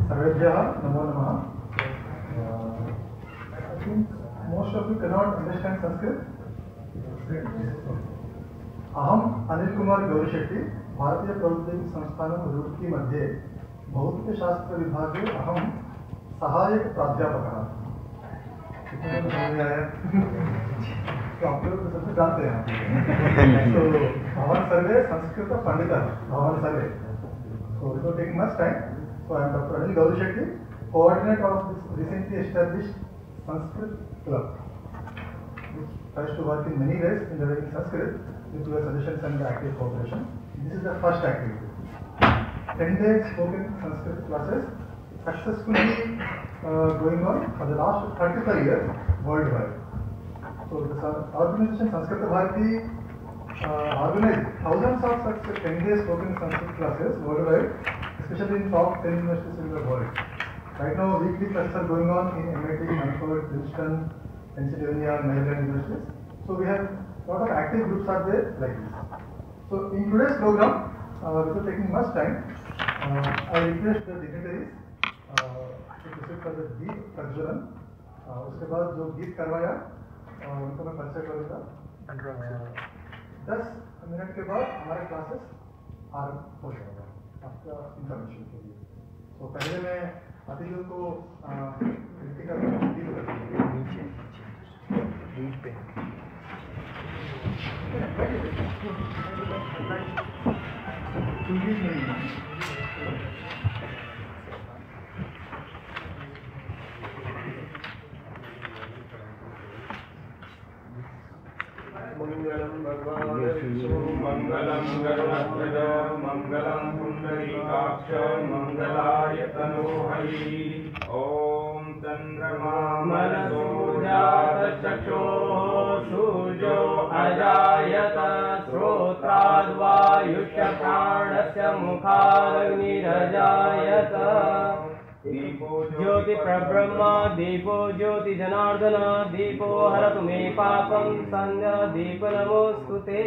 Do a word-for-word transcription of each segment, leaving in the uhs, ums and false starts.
Sarvebhyah Namo Namah. Uh, I think most of you cannot understand Sanskrit. अहम अनिल कुमार गौरीशेट्टी भारतीय प्रौद्योगिकी संस्थान रुड़की मध्ये भौतिकशास्त्र विभागे अहम सहायक प्राध्यापकः। कितने को समझ में आया? तो आप लोग तो सबसे जानते हैं। तो भवन सर्वे संस्कृत पंडितः भवन सर्वे। So it will take much time. So I am Doctor Anil Gaurishetty, coordinator of this recently established Sanskrit club, which tries to work in many ways in learning Sanskrit with your suggestions and active cooperation. This is the first activity. ten days spoken Sanskrit classes successfully uh, going on for the last thirty-five years worldwide. So the organization Sanskrit Bharati uh, organized thousands of such ten days spoken Sanskrit classes worldwide, especially in top ten universities in the world. Right now, weekly classes are going on in M I T, Stanford, Princeton, Pennsylvania, Maryland universities. So we have a lot of active groups are there like this. So in today's program, uh, without taking much time, uh, I request the dignitaries uh, to proceed for the Geet Prajwalan. Uh, उसके बाद जो गीत करवाया uh, उनको मैं परिचय करूँगा। दस मिनट के बाद हमारे क्लासेस आरंभ हो जाएगा आपका इंफॉर्मेशन के लिए। तो पहले मैं अतिथियों को कृतिका नीचे नीचे पे मंगलम भगवान विष्णु मंगलम गरुड़ध्वज मंगलम पुंडरीकाक्ष मंगलाय तनोहरि। ओम चंद्रमा मनसो जात चक्षुः सूर्यो अजायत श्रोत्राद्वायुष्य प्राणस्य मुखादग्निरजायत। ज्योति प्रब्रह्मा दीपो ज्योति जनार्दन दीपो हरतु मे पापं संध्या दीप नमोस्तुते।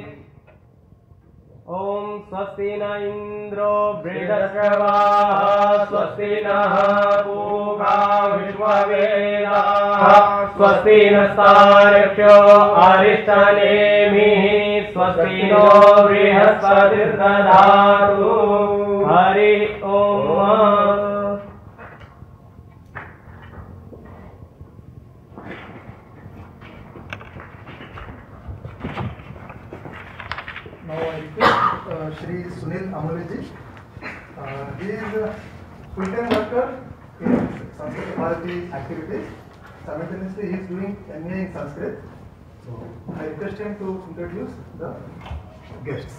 ओम स्वस्ति न इंद्रो बृहस्पतिः स्वस्ति नः पूषा विश्ववेदाः स्वस्ति नस्तार्क्ष्यो अरिष्टनेमिः स्वस्ति नो बृहस्पतिर्दधातु। हरि ओम। Now I request uh, Shri Sunil Amuliji. Uh, he is a full-time worker in Sanskrit Bharati activities. Simultaneously, he is doing M A in Sanskrit. So I request him to introduce the guests.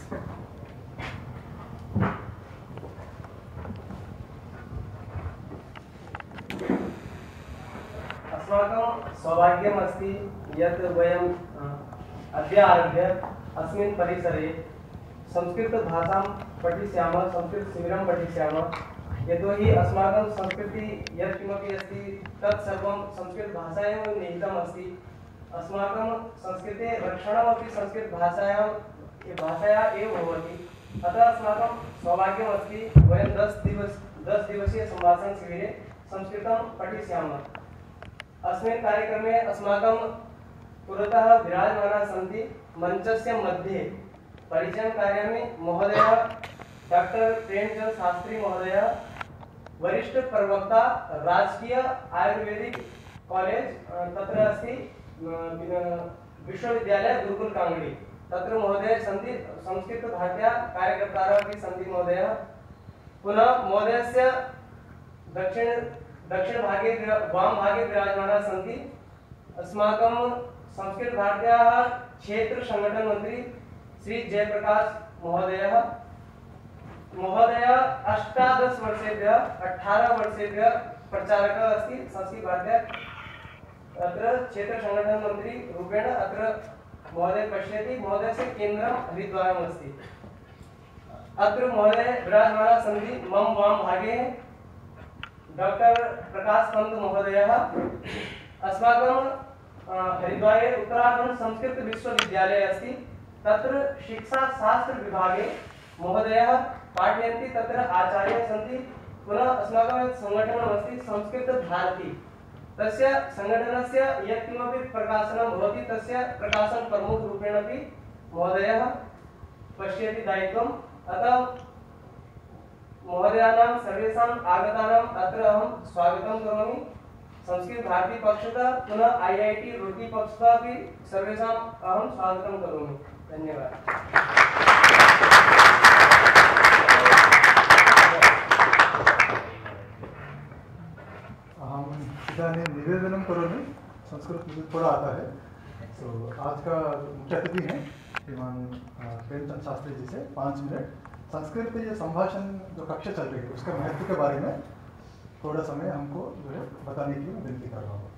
अस्माकं सौभाग्यम् अस्ति यत् वयं अद्य आरभ्य अस्मिन् परिसरे संस्कृतभाषां पठिष्यामः, संस्कृतशिबिरं पठिष्यामः। यतोहि अस्माकं संस्कृति यत् किमपि अस्ति तत् सर्वं संस्कृतभाषायां निहितम् अस्ति। अस्माकं संस्कृते रक्षणमपि संस्कृतभाषायां भाषया एव भवति। अतः अस्माकं सौभाग्यम् अस्ति वयं दस दिवस दस दिवसीय सम्भाषण शिबिरे संस्कृतं पठिष्यामः। अस्मिन् कार्यक्रमे अस्माकं पुरतः विराजमानाः सन्ति। मंचस्य मध्ये परिचयं कारयामि। महोदय डॉक्टर प्रेमचंद शास्त्री महोदय, वरिष्ठ प्रवक्ता, राजकीय आयुर्वेदिक कॉलेज तत्र अस्ति विश्वविद्यालय गुरुकुल कांगड़ी तत्र महोदय सन्ति। संस्कृत भाषा कार्यकर्तारः अपि सन्ति महोदय। पुनः महोदयस्य दक्षिण दक्षिण भागे वाम भागे विराजमानाः सन्ति अस्माकं संस्कृत भारत्याः क्षेत्र संगठन मंत्री श्री जयप्रकाश महोदयः। महोदय अष्टादश वर्षेभ्यः अठारह वर्षेभ्यः प्रचारकः अस्ति संस्कृत भारत्याः। अत्र क्षेत्र संगठन मंत्री रूपेण अत्र महोदय पश्यति। महोदयस्य केन्द्रं हरिद्वारम् अस्ति। अत्र महोदय विराजमानाः सन्ति। मम वाम भागे डॉक्टर प्रकाश पंत महोदयः। अस्माकं हरिद्वारे उत्तराखंड संस्कृत विश्वविद्यालय अस्ति। तत्र शिक्षा शास्त्र विभागे महोदयः पाठयन्ति। तत्र आचार्यः सन्ति पुनः अस्माकं यत् सङ्घटनमस्ति संस्कृतभारती, तस्य सङ्घटनस्य यत् किमपि प्रकाशनं भवति तस्य प्रकाशनप्रमुखरूपेण अपि महोदयः पश्यति दायित्वम्। अतः महोदयानां सर्वेषाम् आगतानाम् अत्र अहं स्वागतं करोमि। संस्कृतभारती पक्षतः पुनः ऐ ऐ टी रुड़की पक्षतः अपि सर्वेषाम् अहं स्वागतं करोमि। धन्यवादः। अहम इदानीं निवेदनं करोमि। संस्कृत मुझे थोड़ा आता है। तो आज का मुख्य अतिथि हैं श्रीमान प्रेमचंद शास्त्री जी से पाँच मिनट संस्कृत पे ये संभाषण जो कक्षा चल रही है उसके महत्व के बारे में थोड़ा समय हमको जो है बताने की मैं विनती कर रहा हूँ।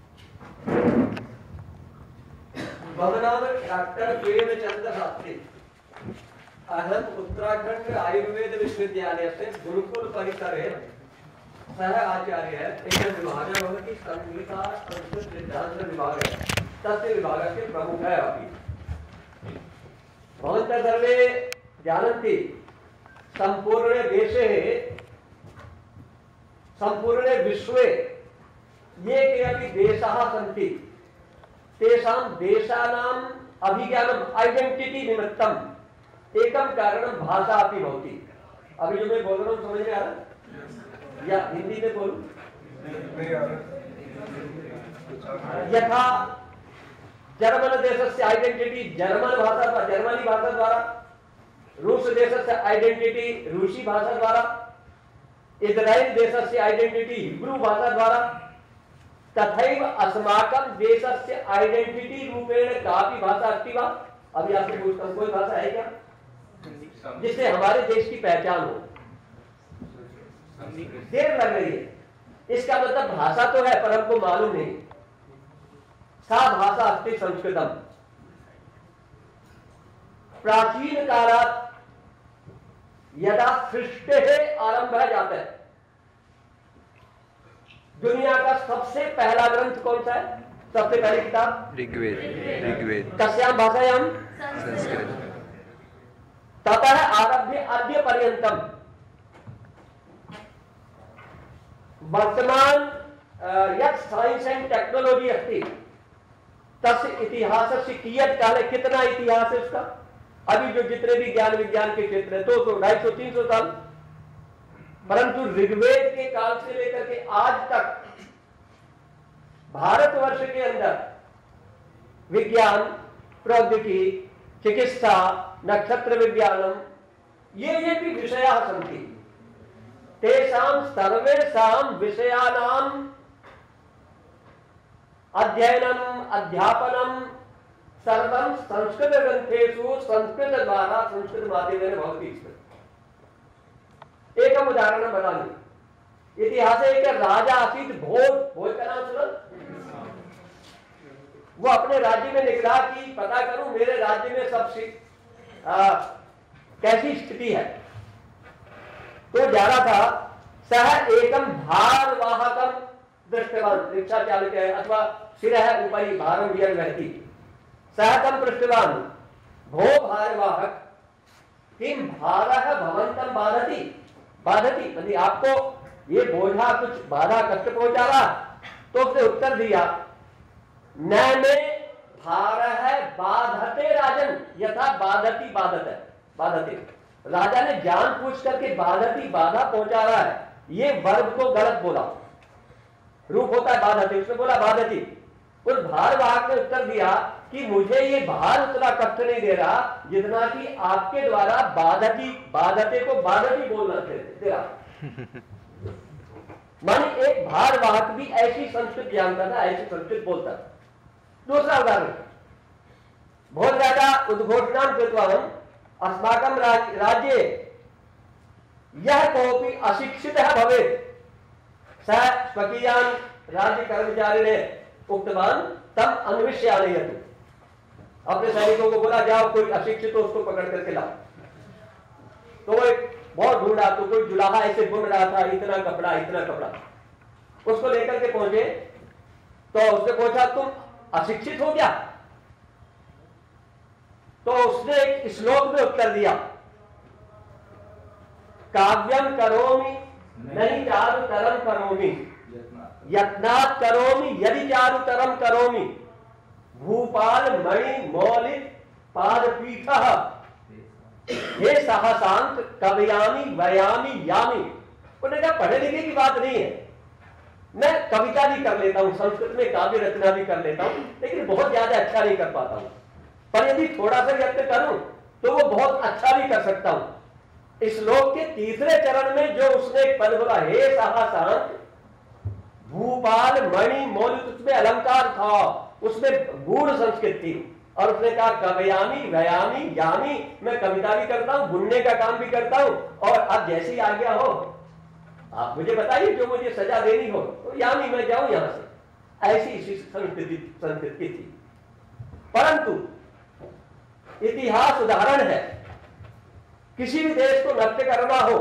मम नाम डॉक्टर प्रेमचंद शास्त्री। अहम उत्तराखंड आयुर्वेद विश्वविद्यालय से गुरुकुल परिसरे सह आचार्य एक विभाग भवति संगीता संस्कृत सिद्धांत विभाग तस्य विभागस्य प्रमुखः अपि। भवन्तः सर्वे जानन्ति सम्पूर्णे देशे सम्पूर्णे विश्वे ये केऽपि देशाः सन्ति तेषां देशानाम् अभिज्ञानम् आइडेंटिटी निमित्तम् एकं कारणं भाषा अपि भवति। अभी जो मैं बोल रहा हूँ समझ में आ रहा या हिंदी में बोलूं? यथा जर्मन देशस्य आइडेंटिटी जर्मन भाषा द्वारा जर्मनी भाषा द्वारा, रूस देशस्य आइडेंटिटी रूसी भाषा द्वारा, इस्राएल देशस्य आइडेंटिटी हिब्रू भाषा द्वारा, तथैव अस्माकं देशस्य आइडेंटिटी रूपेण कापि भाषा अस्ति वा? अभी आपसे पूछता हूं, कोई भाषा है क्या जिससे हमारे देश की पहचान हो? देर लग रही है। इसका मतलब भाषा तो है पर हमको मालूम नहीं। सा भाषा अस्ति संस्कृतम। प्राचीन कालात् यदा सृष्टेः आरंभः जाता है, दुनिया का सबसे पहला ग्रंथ कौन सा है? सबसे पहली किताब ऋग्वेद। ऋग्वेद कस्यां भाषायां? संस्कृत। ततः आरभ्य अद्य पर्यन्तम वर्तमान यत् साइंस एंड टेक्नोलॉजी अस्ति तस्य इतिहासस्य कियत् काले कितना इतिहास है उसका? अभी जो जितने भी ज्ञान विज्ञान के क्षेत्र है दो सौ ढाई सौ तीन सौ साल, परंतु ऋग्वेद के काल से लेकर के आज तक भारतवर्ष के अंदर विज्ञान, प्रौद्योगिकी, चिकित्सा, नक्षत्र विज्ञानम ये ये भी विषयाः सन्ति। तेषां सर्वेषां विषयानां अध्ययनम् अध्यापनं सर्वं संस्कृत ग्रंथेषु संस्कृत द्वारा संस्कृत माध्यमेन भवति स्म। एकम् उदाहरणं वदामि। इतिहासे एक राजा आसीत् भोज। भोज का नाम सुना? वो अपने राज्य में निकला कि पता करूं मेरे राज्य में सबसे कैसी स्थिति है। तो जा रहा था, सह एकम भारवाहकम दृष्टवान, रिक्शा चालक है अथवा शिरः उपरि भारं विहरति, सह तं पृष्टवान भो भारवाहक किं भारः भवन्तं बाधति? बाधति मतलब आपको ये बोझा कुछ बाधा कष्ट पहुंचा रहा? तो उसने उत्तर दिया, न में भारः बाधते राजन यथा बाधति बाधते बाधते। राजा ने जान पूछ करके बाधती बाधा पहुंचा रहा है, ये वर्ब को गलत बोला। रूप होता है बाधती, उसने बोला बाधती। उस भारवाहक ने उत्तर दिया कि मुझे ये भार उतना कष्ट नहीं दे रहा जितना कि आपके द्वारा बाधती बाधते को बाधती बोलना दे रहा। माने एक भारवाहक भी ऐसी संस्कृत जानता था, ऐसी संस्कृत बोलता था। दूसरा उदाहरण, भोज राजा उद्घोषणां कृतवान् अस्माकं राज्ये यह कोऽपि अशिक्षितः भवेत् सः स्वकीयान् राज्यकर्मचारिणे उक्तवान् तम् अन्विष्य आनयतु। अपने सैनिकों को बोला जाओ कोई अशिक्षित हो उसको पकड़ करके लाओ। तो वो बहुत ढूंढा तो कोई जुलाहा ऐसे बुन रहा था, इतना कपड़ा इतना कपड़ा, उसको लेकर के पहुंचे तो उसने पूछा तुम अशिक्षित हो क्या? तो उसने एक श्लोक में उत्तर दिया, काव्यम करोमि नहीं चारुतरम करोमि, यत्नात् करोमि यदि चारुतरम करोमि, भूपाल मणि मौलिक पादपीठः हे सहसांत कवयामी वयामी यामी। उन्होंने कहा पढ़े लिखे की बात नहीं है, मैं कविता भी कर लेता हूं, संस्कृत में काव्य रचना भी कर लेता हूं, लेकिन बहुत ज्यादा अच्छा नहीं कर पाता हूं, पर यदि थोड़ा सा यत्न करूं तो वो बहुत अच्छा भी कर सकता हूं। इस श्लोक के तीसरे चरण में जो उसने एक पद बोला, हे सहसांत भूपाल मणि मौलिक, उसमें अलंकार था, उसमें गूढ़ संस्कृत थी, और उसने कहा कवयामी वयामी यामी, मैं कविता भी करता हूं, बुनने का काम भी करता हूं, और अब जैसी आज्ञा हो आप मुझे बताइए, जो मुझे सजा देनी हो तो यामी मैं जाऊं यहां से। ऐसी संस्कृति संस्कृति थी। परंतु इतिहास उदाहरण है, किसी भी देश को नष्ट करना हो,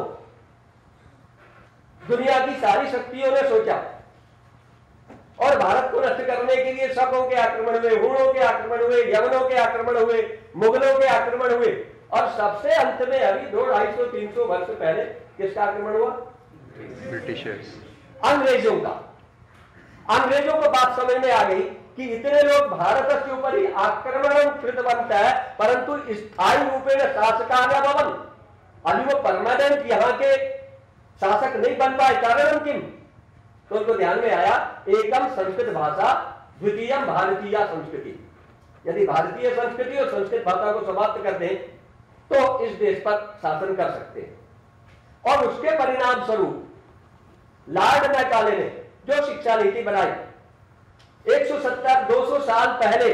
दुनिया की सारी शक्तियों ने सोचा, और भारत को नष्ट करने के लिए शकों के आक्रमण हुए, हुणों के आक्रमण हुए, यवनों के आक्रमण हुए, मुगलों के आक्रमण हुए, और सबसे अंत में अभी दो ढाई सौ तीन सौ वर्ष पहले किसका आक्रमण हुआ? ब्रिटिशर्स, अंग्रेजों का। अंग्रेजों को बात समझ में आ गई कि इतने लोग भारत के ऊपर ही आक्रमण कृतवंत है, परंतु इस आयु रूपेण शासकार्य भवन, अभी वो परमानेंट यहाँ के शासक नहीं बन पाए, कारण किम? तो उनको ध्यान में आया एकम संस्कृत भाषा द्वितीयम भारतीय संस्कृति। यदि भारतीय संस्कृति और संस्कृत भाषा को समाप्त कर दें तो इस देश पर शासन कर सकते हैं। और उसके परिणाम स्वरूप लॉर्ड मैकाले ने जो शिक्षा नीति बनाई, एक सौ सत्तर दो सौ साल पहले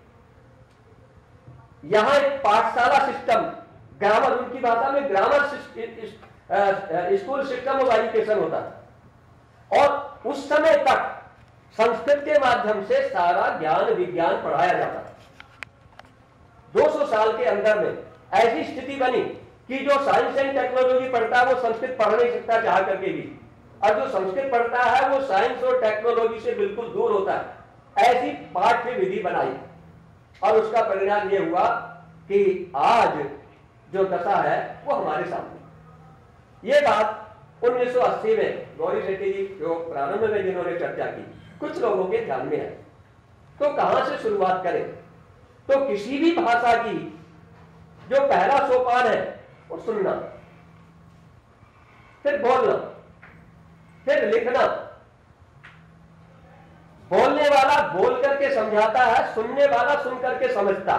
यहां एक पाठशाला सिस्टम, ग्रामर, उनकी भाषा में grammar school system of education होता था, और उस समय तक संस्कृत के माध्यम से सारा ज्ञान विज्ञान पढ़ाया जाता था। दो सौ साल के अंदर में ऐसी स्थिति बनी कि जो साइंस एंड टेक्नोलॉजी पढ़ता है वो संस्कृत पढ़ नहीं सकता चाह करके भी, और जो संस्कृत पढ़ता है वो साइंस और टेक्नोलॉजी से बिल्कुल दूर होता है। ऐसी पाठ्य विधि बनाई, और उसका परिणाम ये हुआ कि आज जो दशा है वो हमारे सामने। ये बात उन्नीस सौ अस्सी में गौरी शेट्टी जी जो प्रारंभ में जिन्होंने चर्चा की, कुछ लोगों के ध्यान में है। तो कहां से शुरुआत करें? तो किसी भी भाषा की जो पहला सोपान है वो सुनना, फिर बोलना, फिर लिखना। बोलने वाला बोल करके समझाता है, सुनने वाला सुन करके समझता।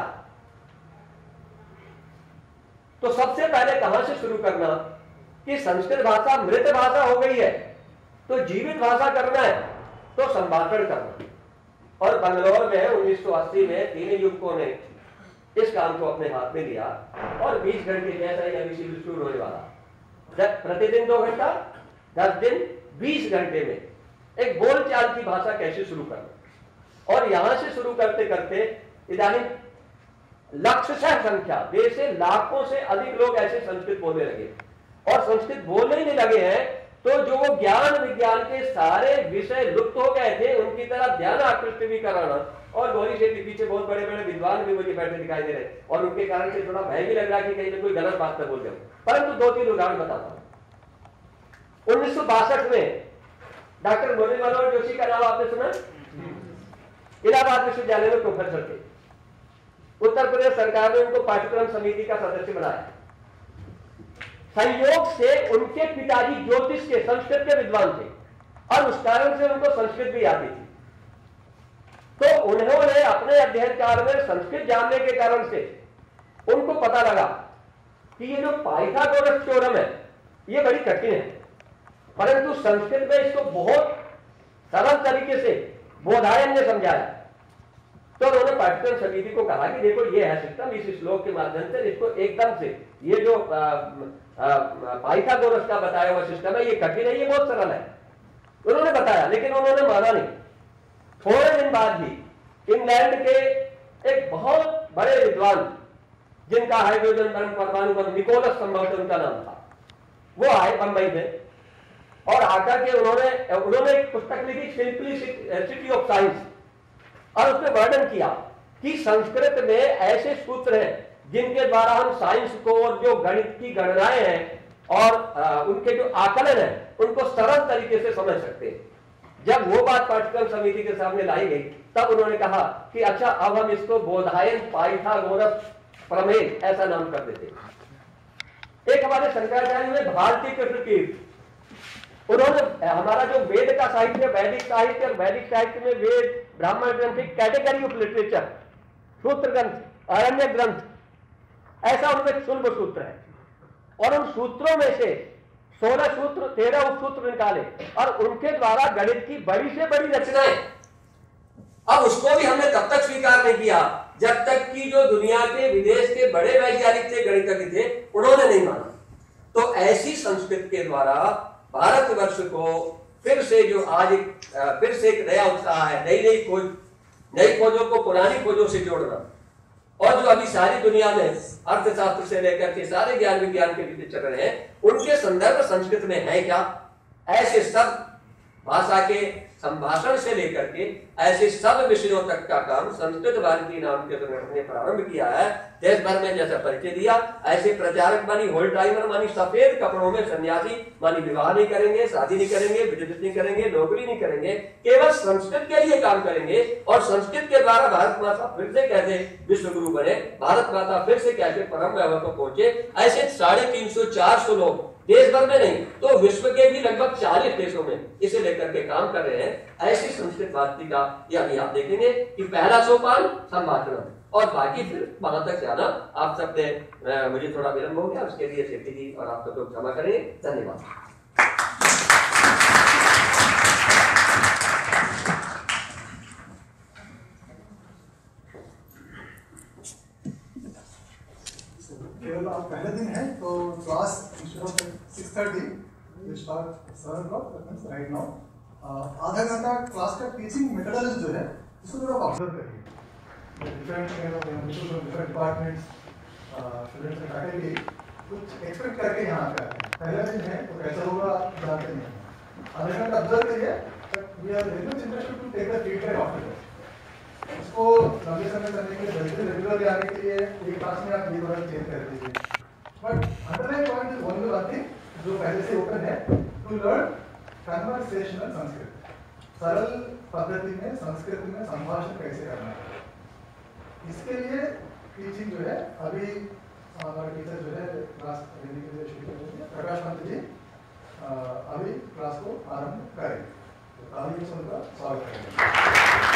तो सबसे पहले कहां से शुरू करना कि संस्कृत भाषा मृत भाषा हो गई है, तो जीवित भाषा करना है तो संभाषण करना। और बंगलौर में उन्नीस सौ अस्सी में तीन युवकों ने इस काम को अपने हाथ में लिया, और बीस घंटे जैसा ही अभी शिविर शुरू होने वाला, प्रतिदिन दो घंटा, दस दिन, बीस घंटे में एक बोलचाल की भाषा कैसे शुरू करना। और यहां से शुरू करते करते इदानी लक्षशः संख्या, देश से लाखों से अधिक लोग ऐसे संस्कृत बोलने लगे, और संस्कृत बोलने ही लगे हैं तो जो वो ज्ञान विज्ञान के सारे विषय लुप्त हो गए थे उनकी तरफ ध्यान आकृष्ट भी कराना। और गौरी शेट्टी पीछे बहुत बड़े बड़े विद्वान भी मुझे बैठे दिखाई दे रहे, और उनके कारण से थोड़ा भय भी लग रहा कि कहीं ना कोई गलत बात न बोल जाऊं। परंतु दो तीन उदाहरण बताता हूं। उन्नीस सौ बासठ में डॉक्टर मुरली मनोहर जोशी का नाम आपने सुना? इलाहाबाद विश्वविद्यालय में प्रोफेसर थे। उत्तर प्रदेश सरकार ने उनको पाठ्यक्रम समिति का सदस्य बनाया। संयोग से उनके पिताजी ज्योतिष के संस्कृत के विद्वान थे, और उस कारण से उनको संस्कृत भी आती थी। तो उन्होंने अपने अध्ययन काल में संस्कृत जानने के कारण से उनको पता लगा कि ये जो पाइथागोरस थ्योरम है ये बड़ी कठिन है, परंतु संस्कृत में इसको बहुत सरल तरीके से बोधायन ने समझाया। तो उन्होंने पाठ्यक्रम समिति को कहा कि देखो ये है सिस्टम, इस श्लोक के माध्यम से इसको एकदम से ये जो पाइथागोरस का बताया हुआ सिस्टम है ये कठिन है, ये बहुत सरल है। उन्होंने बताया, लेकिन उन्होंने माना नहीं। थोड़े दिन बाद ही इंग्लैंड के एक बहुत बड़े विद्वान जिनका हाइड्रोजन बम परमाणु बम निकोलस संभवतः उनका नाम था, वो आए बंबई में, और आकर के उन्होंने उन्होंने एक पुस्तक लिखी सिंप्लिसिटी ऑफ साइंस, और उसमें वर्णन किया कि संस्कृत में ऐसे सूत्र हैं जिनके द्वारा हम साइंस को और जो गणित की गणनाएं हैं और आ, उनके जो आकलन है उनको सरल तरीके से समझ सकते हैं। जब वो बात पाठ्यक्रम समिति के सामने लाई गई तब उन्होंने कहा कि अच्छा अब हम इसको बोधायन पाइथागोरस प्रमेय ऐसा नाम कर देते। एक हमारे शंकराचार्य में भारतीय कृष्ण कीर्ति, उन्होंने हमारा जो वेद का साहित्य, वैदिक साहित्य और वैदिक साहित्य में वेद ब्राह्मण ग्रंथ की कैटेगरी ऑफ लिटरेचर, सूत्र ग्रंथ, अरण्य ग्रंथ, ऐसा उनमें शुल्भ सूत्र है और उन सूत्रों में से सोलह सूत्र, तेरह उपसूत्र निकाले और उनके द्वारा गणित की बड़ी से बड़ी रचनाएं। अब उसको भी हमने तब तक स्वीकार नहीं किया जब तक कि जो दुनिया के विदेश के बड़े वैज्ञानिक थे, गणितज्ञ थे, उन्होंने नहीं माना। तो ऐसी संस्कृत के द्वारा भारतवर्ष को फिर से जो आज एक फिर से एक नया उत्साह है, नई नई खोज, नई खोजों को पुरानी खोजों से जोड़ना, और जो अभी सारी दुनिया में अर्थशास्त्र से लेकर के सारे ज्ञान विज्ञान के विषय चल रहे हैं उनके संदर्भ संस्कृत में है क्या, ऐसे सब भाषा के संभाषण से लेकर के ऐसे सब विषयों तक का काम संस्कृत भारती नाम के संगठन ने प्रारंभ किया है। देश भर में जैसा परिचय दिया, ऐसे प्रचारक मानी होल टाइमर मानी सफेद कपड़ों में सन्यासी मानी विवाह नहीं करेंगे, शादी नहीं करेंगे, बिजनेस नहीं करेंगे, नौकरी नहीं करेंगे, केवल संस्कृत के लिए काम करेंगे और संस्कृत के द्वारा भारत माता फिर से कैसे विश्व गुरु बने, भारत माता फिर से कैसे परम वैभव को पहुंचे, ऐसे साढ़े तीन सौ चार सौ लोग देश भर में नहीं तो विश्व के भी लगभग चालीस देशों में इसे लेकर के काम कर रहे हैं। ऐसी संस्कृत भारती का ये अभी आप देखेंगे कि पहला सोपान संभाषण और बाकी फिर वहां तक जाना। आप सब ने मुझे थोड़ा विलंब हो गया, उसके लिए सेठी जी और आप सब लोग क्षमा करें। धन्यवाद। केवल आप पहले दिन है तो class six thirty seven o'clock right now. आधा घंटा क्लास का टीचिंग मेथोडोलॉजी जो है उसको थोड़ा ऑब्जर्व करिए। Different departments, students and faculty कुछ एक्सपेक्ट करके यहाँ पे आते हैं। पहला दिन है तो कैसा होगा जानते नहीं हैं। आधा घंटा ऑब्जर्व करिए, but we are very much interested to take the feedback after that. उसको लंबे समय करने के लिए बल्कि रेगुलर आने के लिए एक क्लास में आप ये वाला चेंज कर दीजिए। But underline point is only one thing जो पहले से ओपन है, टू लर्न कन्वर्सेशनल संस्कृत, सरल पद्धति में संस्कृत में संभाषण कैसे करना है। इसके लिए टीचिंग जो है अभी हमारे टीचर जो है क्लास लेने के लिए शुरू करेंगे, प्रकाश पंत जी अभी क्लास को आरंभ करेंगे। तो तालियों से उनका स्वागत करेंगे।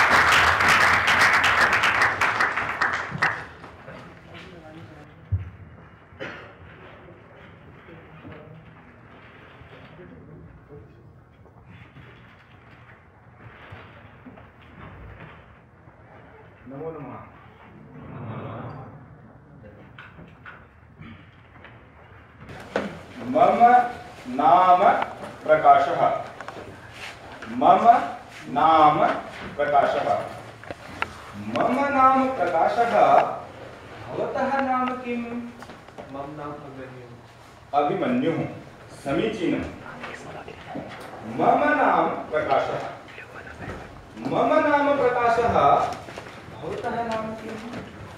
नमो नमः। मम नाम प्रकाशः। मम नाम प्रकाशः। मम नाम प्रकाशः। भवतः नाम किम्? मम नाम अभिमन्युः। अभिमन्युः। समीचीनम्। मम नाम प्रकाशः। मम नाम प्रकाशः। भवतः नाम किम्?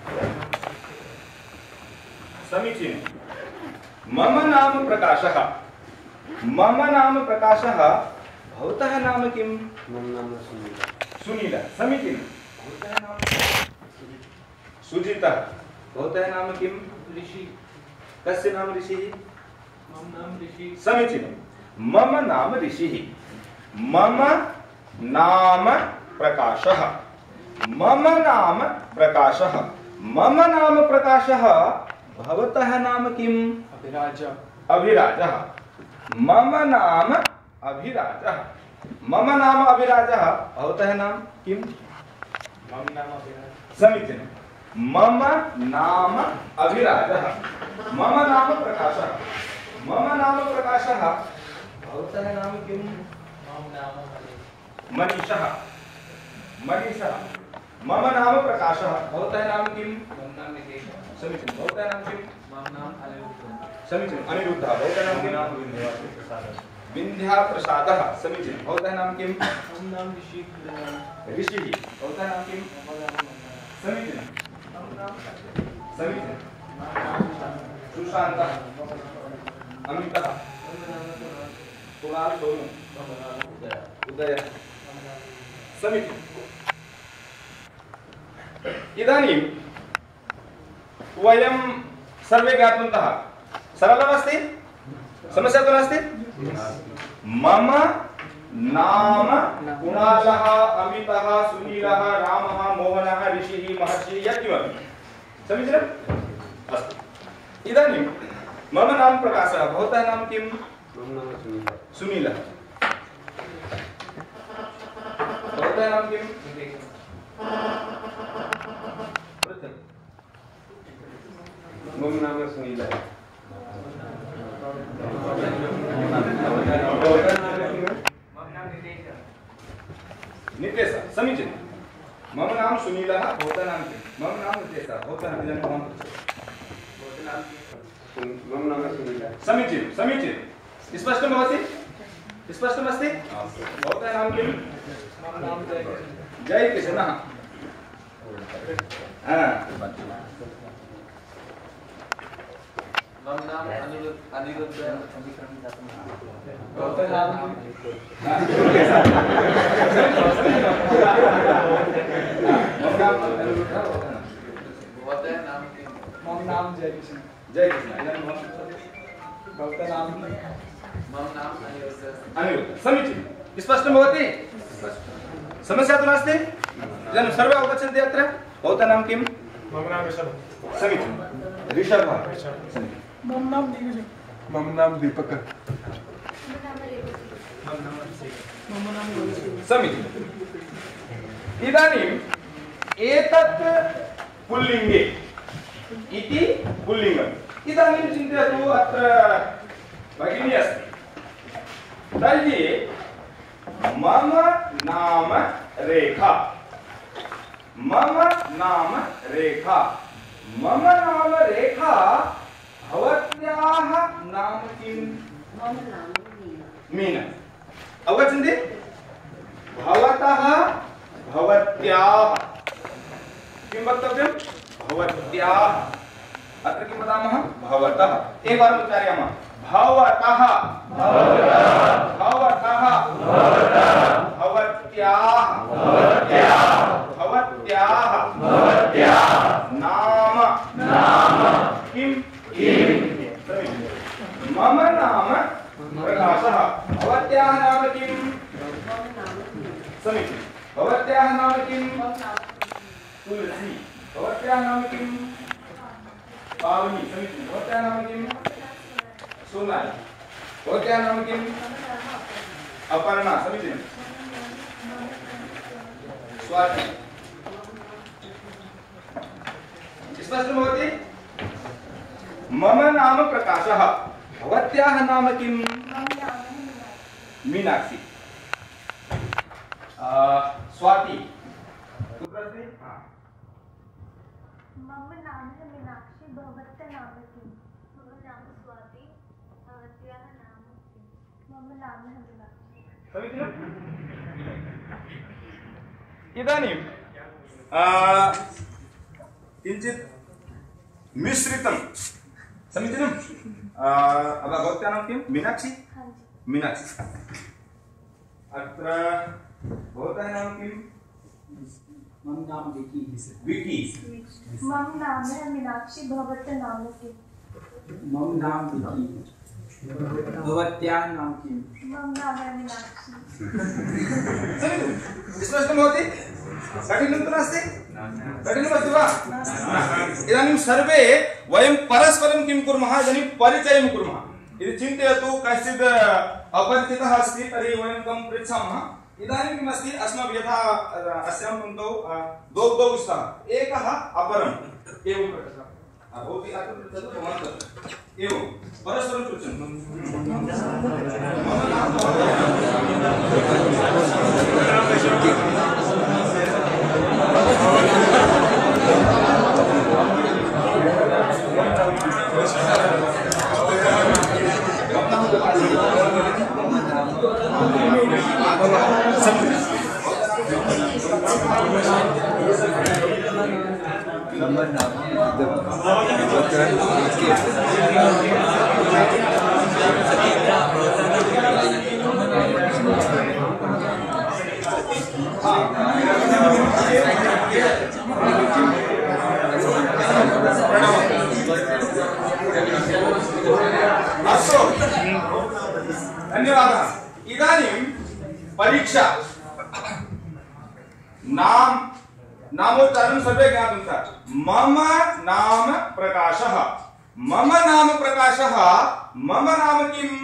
समीचीनम्। मम नाम प्रकाशः। मम नाम प्रकाशः। भवतः नाम किम्? मम नाम सुनीलः। सुनीलः। समीचीनम्। भवतः नाम सुजितः। भवतः नाम किम्? ऋषि। कस्य नाम ऋषिः? मम नाम ऋषि। समीचीनम्। मम नाम ऋषिः। मम नाम प्रकाशः। मम नाम प्रकाशः। मम नाम प्रकाशः। भवतः नाम किम्? अभिराजः। अभिराजः। मम नाम अभिराजः। मम नाम अभिराजः। भवतः नाम किम्? मम नाम अभिराजः। समीचीनम्। मम नाम अभिराजः। मम नाम प्रकाशः। मम नाम प्रकाशः। भवतः नाम किम्? मम नाम मनीषः। मनीषः। मम नाम प्रकाशः। भवतः नाम किम्? मम नाम निकेशः। समीचीनं। भवतः नाम किम्? मम नाम अनिरुद्धः। समीचीनम्। अनिरुद्धः। भवतः नाम किम्? विन्ध्याप्रसादः। समीचीनं। भवतः नाम किम्? मम नाम ऋषि। ऋषिः। भवतः नाम किम्? समीचीनं। समीचीनं। सुशान्तः। अमितः कुणाल सोनू उदय समीचीनम् इदानीं वयं सर्वे ज्ञातवन्तः सरलमस्ति समस्या तु नास्ति मम नाम कुणालः अमितः सुनीलः रामः मोहनः ऋषिः महर्षिः यत्किमपि समीचीनम् अस्तु इदानीं मम नाम प्रकाशः भवतः नाम किं सुनीलः भवतः नाम किं मम नाम सुनीलः नितेश समीचीनं मम नाम सुनीलः भवतः नाम किं मम नाम नितेश भवतः नाम इदानीं भवान् मम नाम सुनीलः समीचीनं समीचीनं स्पष्टं भवति स्पष्टमस्ति भवतः नाम किं मम नाम जयकिशनः मम नाम अनिरुद्ध अनिरुद्ध भवतः नाम भवतः नाम मम नाम जयकिशन जयकिशन भवतः नाम मम नाम अनिरुद्ध अनिरुद्ध समीचीनं स्पष्टं भवति समस्या तु नास्ति इदानीं सर्वे अवगच्छन्ति अत्र भवतः नाम किं मम नाम ऋषभ समीचीनं ऋषभः मम नाम दीपक मम नाम दीपक समीचीनम् इदानीम् एतत् पुल्लिङ्गे इति पुल्लिङ्गम् इदानीं चिन्तयतु अत्र भगिनी अस्ति तर्हि मम नाम रेखा मम नाम रेखा मम नाम रेखा भवत्याः नाम किं मीना अवगच्छन्ति भवतः भवत्याः किं वक्तव्यं भवत्याः अत्र किं वदामः भवतः एकवारम् उच्चारयामः भवतः भवतः भवत्याः भवत्याः नाम किं मम नाम प्रकाशः भवत्याः नाम किं समीचीनं भवत्याः नाम किं तुलसी भवत्याः नाम किं पावनी समीचीनं भवत्याः नाम किं सोनाली भवत्याः नाम किं अपर्णा समीचीनं स्वाति स्पष्टं भवति मम नाम प्रकाशः भवत्याः नाम किं मीनाक्षी स्वाति कुत्र अस्ति मम नाम मीनाक्षी भवतः नाम किं मम नाम स्वाति भवत्याः नाम किं मम नाम मीनाक्षी समीचीनम् इदानीं किञ्चित् मिश्रितं समीचीनं भवत्याः नाम किं मीनाक्षी मीनाक्षी अत्र भवतः नाम किं मम नाम विकी विकी मम नाम मीनाक्षी भवतः नाम किं मम नाम विकी भवत्याः नाम किं मम नाम मीनाक्षी स्पष्टं भवति कठिनं तु नास्ति कठिनमस्ति वा इदानीं सर्वे वयं परस्परं किं कुर्मः इदानीं परिचयं कुर्मः इति चिन्तयतु कश्चित् अपरिचितः अस्ति तर्हि वयं तं पृच्छामः इदानीं किमस्ति अस्माभिः यथा अस्यां पङ्क्तौ द्वौ द्वौ स्तः एकः अपरम् एवं पृच्छति भवती अत्र पृच्छतु भवान् तत्र एवं परस्परं पृच्छन्तु धन्यवादः। इदानीं परीक्षा नाम नामोच्चारणं सर्वे ज्ञातं स्यात्। मम नाम प्रकाशः। मम नाम प्रकाशः। मम नाम किम्?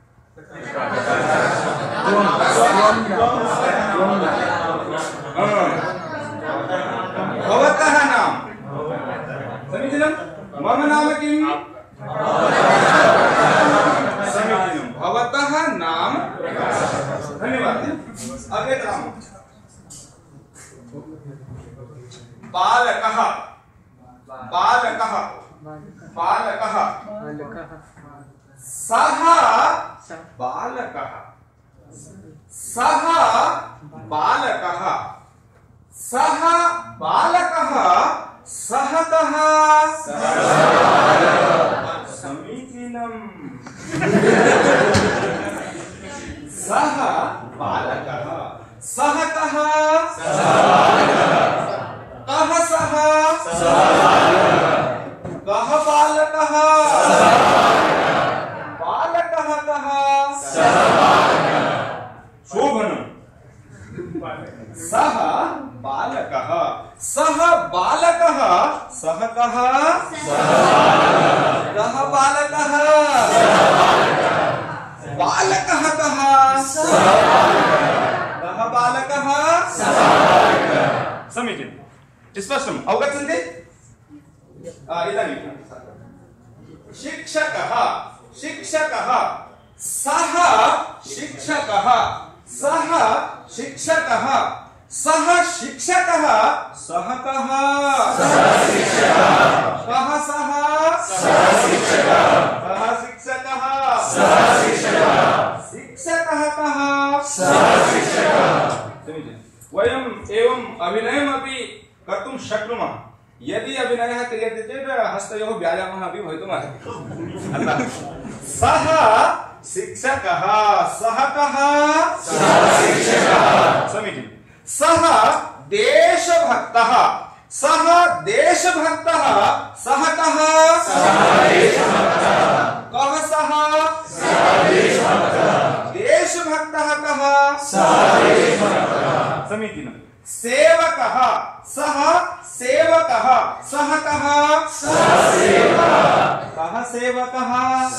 भवतः नाम समीचीनं। मम नाम किम्? समीचीनं। भवतः नाम प्रकाशः। धन्यवादः। अग्रे गच्छामः। बालकः बालकः बालकः सः बालकः सः बालकः सः बालकः सः कः? समीचीनम्। सः बालकः सः कः? कः सः? कः बालकः? बालकः कः? शोभनम्। सः बालकः सः बालकः सः कः? कः बालकः? बालकः कः? कः बालकः? समीचीनम्। स्पष्टम् अवगच्छन्ति? इदानीं शिक्षकः शिक्षकः सः शिक्षकः सः शिक्षकः सः शिक्षकः सः कः? कः सः? कः शिक्षकः? शिक्षकः कः? वयम् एवं अभिनयमपि कर्तुं शक्नुमः। यदि अभिनयः क्रियते चेत् हस्तयोः व्यायामः अपि भवितुमर्हति। सः शिक्षकः सः कः? समीचीनं। सः देशभक्तः सः देशभक्तः सः कः? कः सः? देशभक्तः कः? समीचीनं। सेवकः सः सेवकः सः कः? कः सेवकः?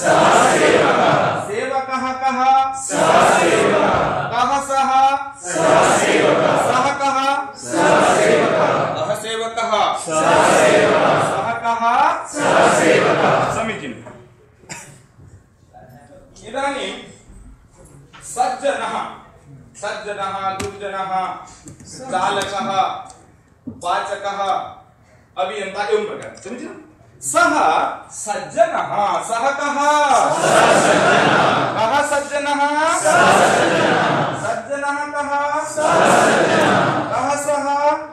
सेवकः कः? कः सः? सः कः? कः सेवकः? सः कः? समीचीनम्। इदानीं सज्जनः सज्जनः दुर्जनः चालकः वाचकः अभियन्ता एवं प्रकार समीचीनं। सः सज्जनः सः कः? कः सज्जनः? सज्जनः कः? कः सः?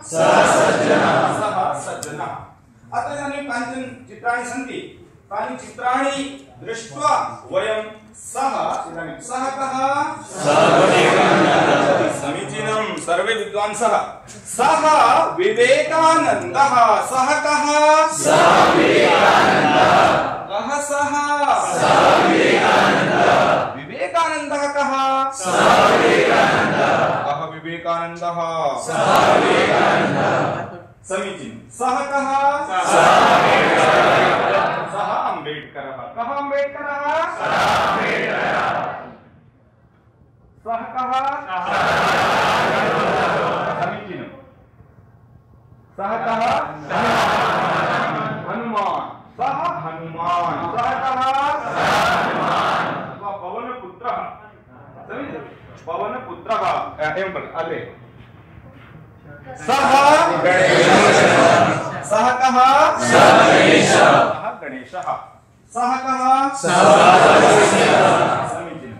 सः सज्जनः। अत्र इदानीं कानिचन चित्राणि सन्ति। तानि चित्राणि दृष्ट्वा वयं सः इदानीं सः कः? समीचीनं। सर्वे विद्वांसः। सः विवेकानन्दः सः कः? कः सः? विवेकानन्दः कः? कः विवेकानन्दः? समीचीनं। सः कः? सः अम्बेडकरः। कः अम्बेडकरः? सः कः? समीचीनं। सः कः? हनुमान्। सः हनुमान्। सः कः? पवनपुत्रः। समीचीनं। पवनपुत्रः एवं प्रकार अग्रे सः गणेशः। सः कः? सः गणेशः। सः कः? समीचीनं।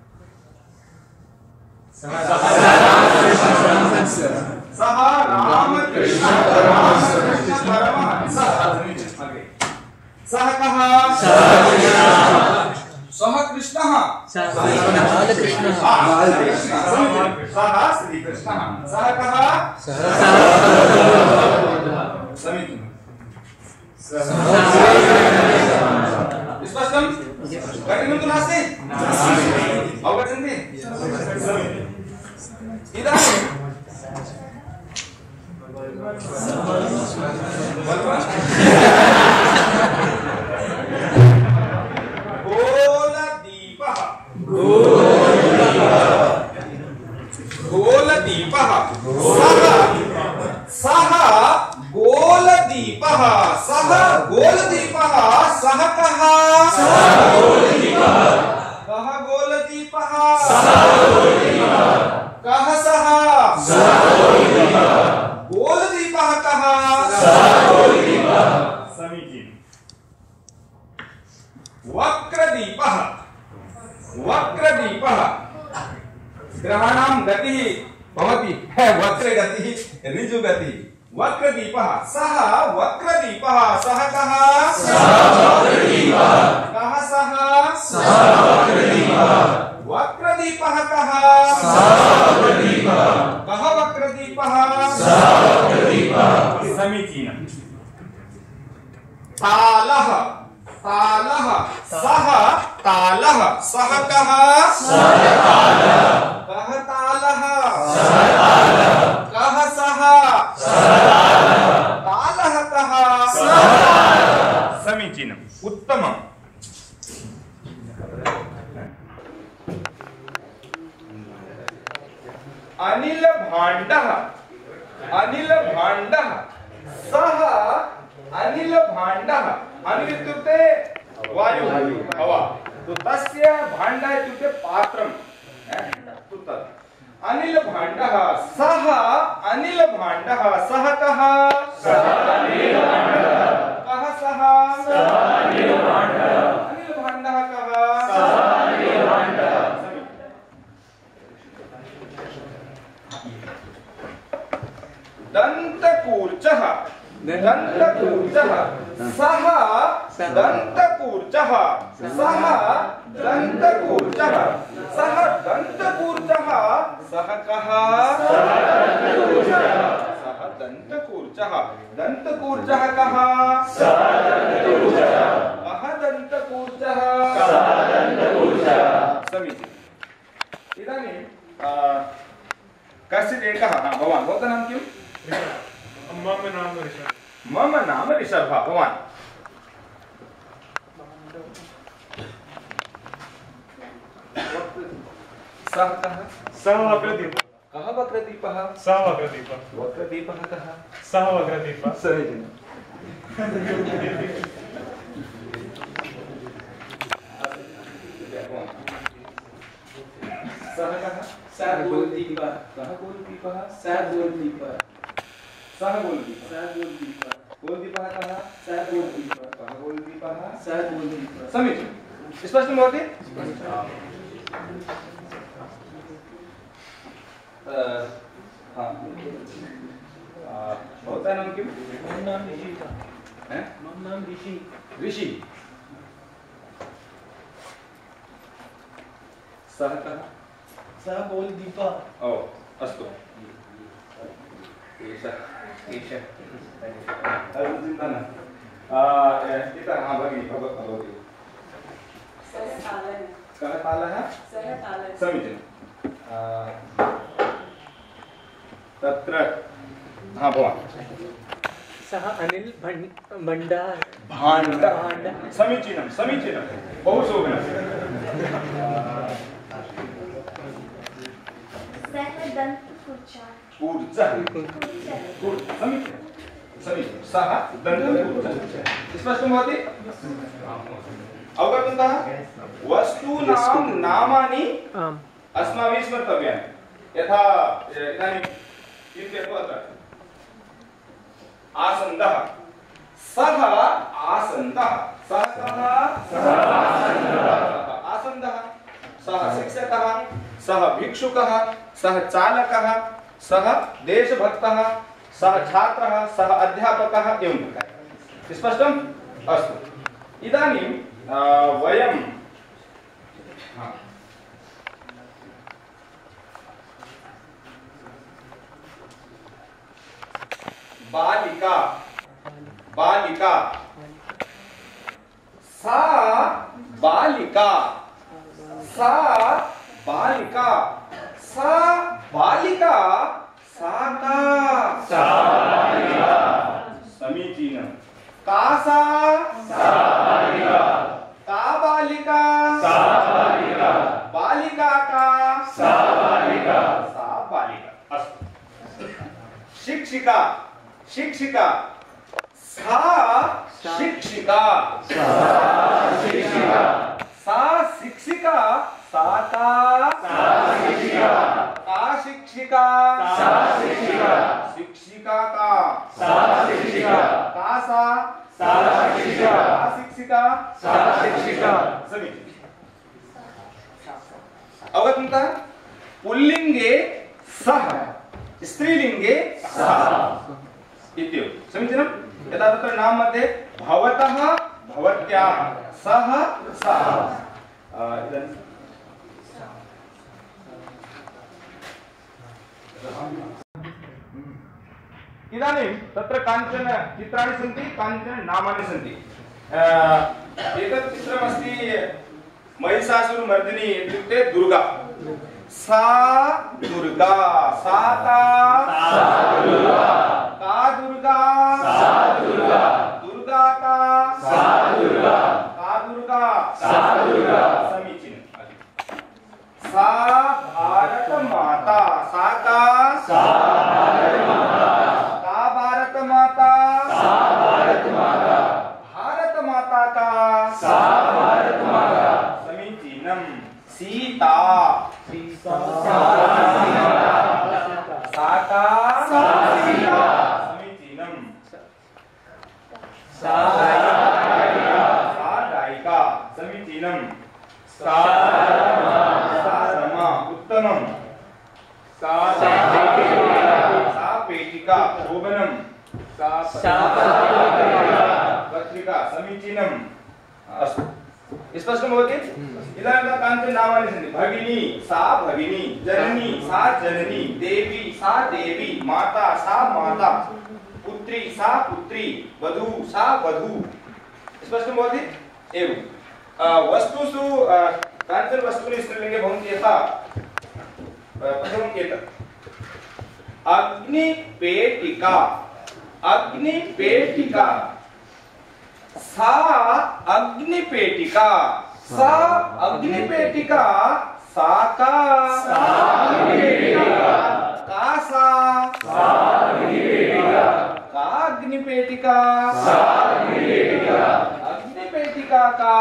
सः रामकृष्ण परमहंसः। अग्रे सः कः? सः कृष्णः। बालकृष्णः। सः श्रीकृष्णः। सः कः? समीचीनं। स्पष्टं? कठिनं तु नास्ति? इदानीं गोलदीपः गोलदीपः सः सः गोलदीपः सः गोलदीपः सः कः कः गोलदीपः कः सः गोलदीपः कः समीचीनम् वक्रदीपः वक्रदीपः ग्रहाणां गतिः भवति वक्रगतिः ऋजुगतिः वक्रदीपः सः वक्रदीपः सः कः कः सः वक्रदीपः कः कः वक्रदीपः समीचीनम् तालः तालः सः तालः सः कः कः तालः कः सः तालः कः समीचीनम् उत्तमम् अनिल भाण्डः अनिल भाण्डः सः अनिल भाण्डः अनिल इत्युक्ते वायु हवा तो तस्य भाण्डः इत्युक्ते पात्रं अनिल भाण्डः सः अनिल भाण्डः सः कः कः सः अनिल भाण्डः कः दन्तकूर्चः दन्तकूर्चः सः दन्तकूर्चः सः दन्तकूर्चः सः दन्तकूर्चः सः कः सः दन्तकूर्चः दन्तकूर्चः कः कः दन्तकूर्चः समीचीनम् इदानीं कश्चित् एकः भवान् भवतः नाम किम् मम नाम ऋषभ मम नाम ऋषभ भवान् सः कः सः वक्रदीपः कः वक्रदीपः सः वक्रदीपः वक्रदीपः कः सः वक्रदीपः समीचीनम् सः कः सः गोलदीपः कः गोलदीपः सः गोलदीपः सः गोलदीपः सः गोलदीपः गोलदीपः कः सः गोलदीपः कः गोलदीपः सः गोलदीपः समीचीनम् स्पष्टं भवति हाँ भवतः नाम किम् मम नाम ऋषि हैं मम नाम ऋषि ऋषि सः कः सः गोलदीपः ओ अस्तु एषः एषः चिन्ता न इतः हाँ भगिनी भवतु भवति सः तालः कः तालः सः तालः समीचीनं तत्र हाँ भवान् सः अनिल भण्डार भाण्ड समीचीनं समीचीनं बहु शोभनं सः दन्तकूर्चः ऊर्जा समीचीनं समीचीनं सः दन्तकूर्चः स्पष्टं भवति अवगतवन्तः वस्तूनां नामानि आम् अस्माभिः स्मर्तव्यानि यथा इदानीं किं लिखतु अत्र आसन्दः सः आसन्दः सः कः आसन्दः सः शिक्षकः सः भिक्षुकः सः चालकः सः देशभक्तः सः छात्रः सः अध्यापकः एवं प्रकारे स्पष्टम् अस्तु इदानीं वयं बालिका बालिका सा बालिका सा बालिका सा बालिका कासा का बालिका बालिका का सा बालिका अस्तु शिक्षिका शिक्षिका सा शिक्षिका सा शिक्षिका सा का का शिक्षिका शिक्षिका का का सा शिक्षिका समीचीन अवगत पुल्लिंगे सह स्त्रीलिंगे सः इत्येव समीचीनं यथा तत्र नाम मध्ये भवतः भवत्याः सः सः इदानीं तत्र काञ्चन चित्राणि सन्ति काञ्चन नामानि सन्ति एतत् चित्रमस्ति महिषासुरमर्दिनी इत्युक्ते दुर्गा सा दुर्गा सा का का दुर्गा दुर्गा का का दुर्गा समीचीन सा भारत माता सा का का भारत माता भारत माता का समीचीनम सीता सा का समीचीनम सा गायिका समीचीनम सा रमा उत्तमम सा पेटिका शोभनम सा पत्रिका समीचीनम अस्तु स्पष्टं भवति इदानीं काञ्चन नामानि सन्ति भगिनी सा भगिनी जननी सा जननी देवी सा देवी माता सा माता पुत्री सा पुत्री वधू सा वधू स्पष्टं भवति एवं वस्तुषु काञ्चन वस्तूनि स्त्रीलिङ्गे भवन्ति यथा प्रथमम् एतत् अग्निपेटिका अग्निपेटिका सा अग्निपेटिका सा अग्निपेटिका सा का का सा का अग्निपेटिका अग्निपेटिका का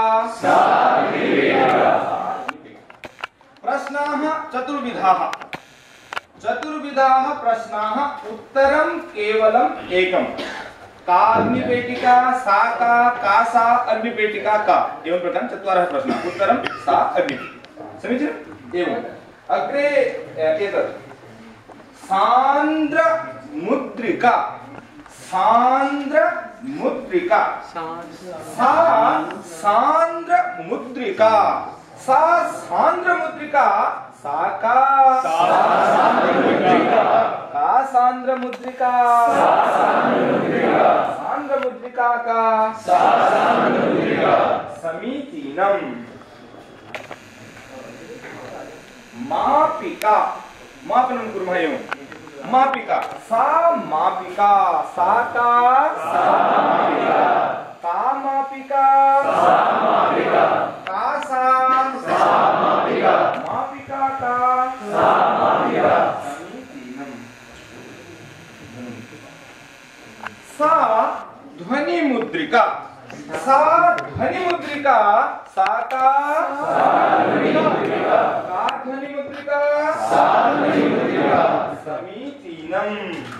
प्रश्नाः चतुर्विधाः चतुर्विधाः प्रश्नाः उत्तरं केवलम् एकम् का अग्निपेटिका सा का का सा अग्निपेटिका का एवं प्रकार चत्वारः प्रश्नाः उत्तरं सा अग्निपेटिका समीचीनम् एवं अग्रे एतत् सान्द्र मुद्रिका सान्द्र मुद्रिका सा सान्द्र मुद्रिका सा सान्द्र मुद्रिका सा का का सान्द्र मुद्रिका सान्द्र मुद्रिका का समीचीनम् मापिका मापनं कुर्मः एवं मापिका सा मापिका सा का का मापिका का सा मापिका का समीचीनम् सा ध्वनि मुद्रिका सा ध्वनि मुद्रिका सा का का ध्वनि मुद्रिका समीचीनम्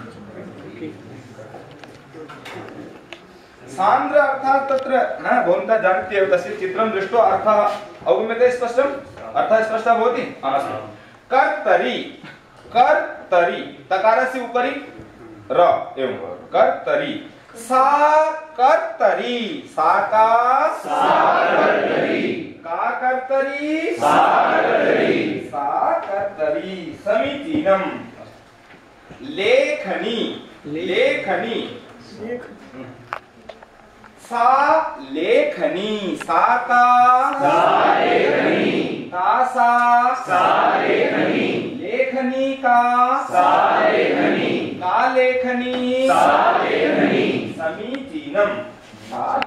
सान्द्र अर्थात् तत्र न भवन्तः जानन्ति एव तस्य चित्रं दृष्ट्वा अर्थः अवगम्यते स्पष्टम् अर्थः स्पष्टः भवति अस्तु कर्तरि कर्तरि तकारस्य उपरि र एवं कर्तरि सा कर्तरि सा का का कर्तरि सा कर्तरि समीचीनम् लेखनी लेखनी सा लेखनी सा का का सा लेखनी का का लेखनी समीचीनम्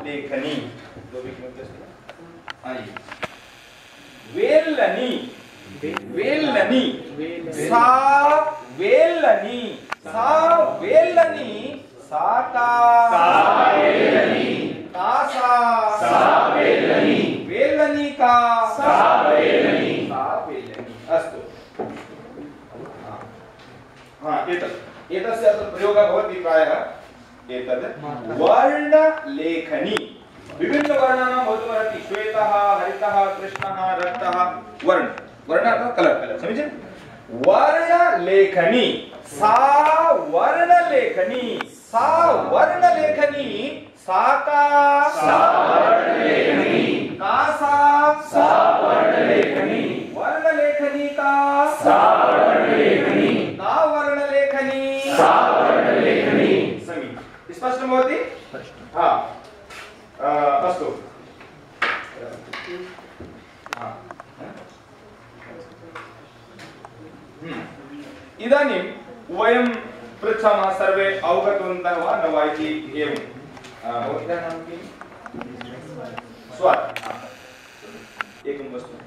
लेखनी दो आइए वेलनी वेलनी सा वेलनी सा वेलनी साका सावेलनी कासा सावेलनी वेलनी का सावेलनी सावेलनी अस्तु हाँ एतत् एतस्य अत्र प्रयोगः भवति प्रायः एतत् वर्णलेखनी विभिन्न वर्णानां भवति श्वेतः हरितः कृष्णः रक्तः वर्ण वर्ण अर्थात् कलर समीचीनं वर्णलेखनी सा वर्णलेखनी सा वर्णलेखनी साका सा वर्णलेखनी कासा सा वर्णलेखनी वर्णलेखनी का सा वर्णलेखनी का वर्णलेखनी सा वर्णलेखनी समीचीनं स्पष्टं भवति हाँ अस्तु इदानीं वयं पृच्छामः सर्वे अवगतवन्तः वा न वा इति एवं भवत्याः नाम किं स्वात् एकं वस्तु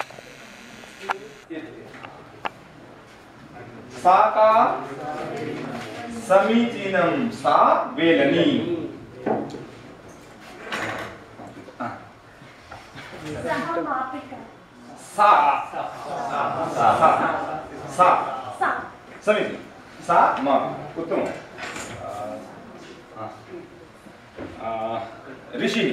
सा का समीचीनं सा वेलनी सा सा सा समीचीनं सा मा उत्तमम् ऋषिः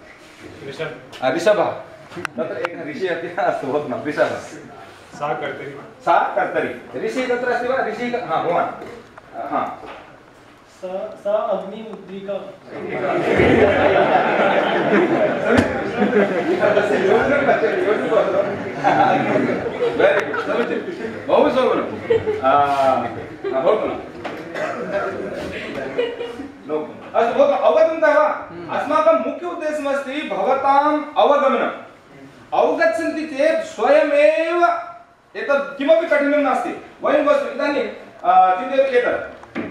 ऋषभः तत्र एकः ऋषिः अस्ति अस्तु भवतु ऋषभः सा कर्तरि सा कर्तरि ऋषिः तत्र अस्ति वा ऋषिः हा भवान् हा सा सा अग्निमुद्रिका बहु सुलभं अस्तु भवतु अवगतवन्तः वा अस्माकं मुख्य उद्देश्यमस्ति भवताम् अवगमनम् अवगच्छन्ति चेत् स्वयमेव एतत् किमपि कठिनं नास्ति वयं वस्तु इदानीं चिन्तयतु एतत्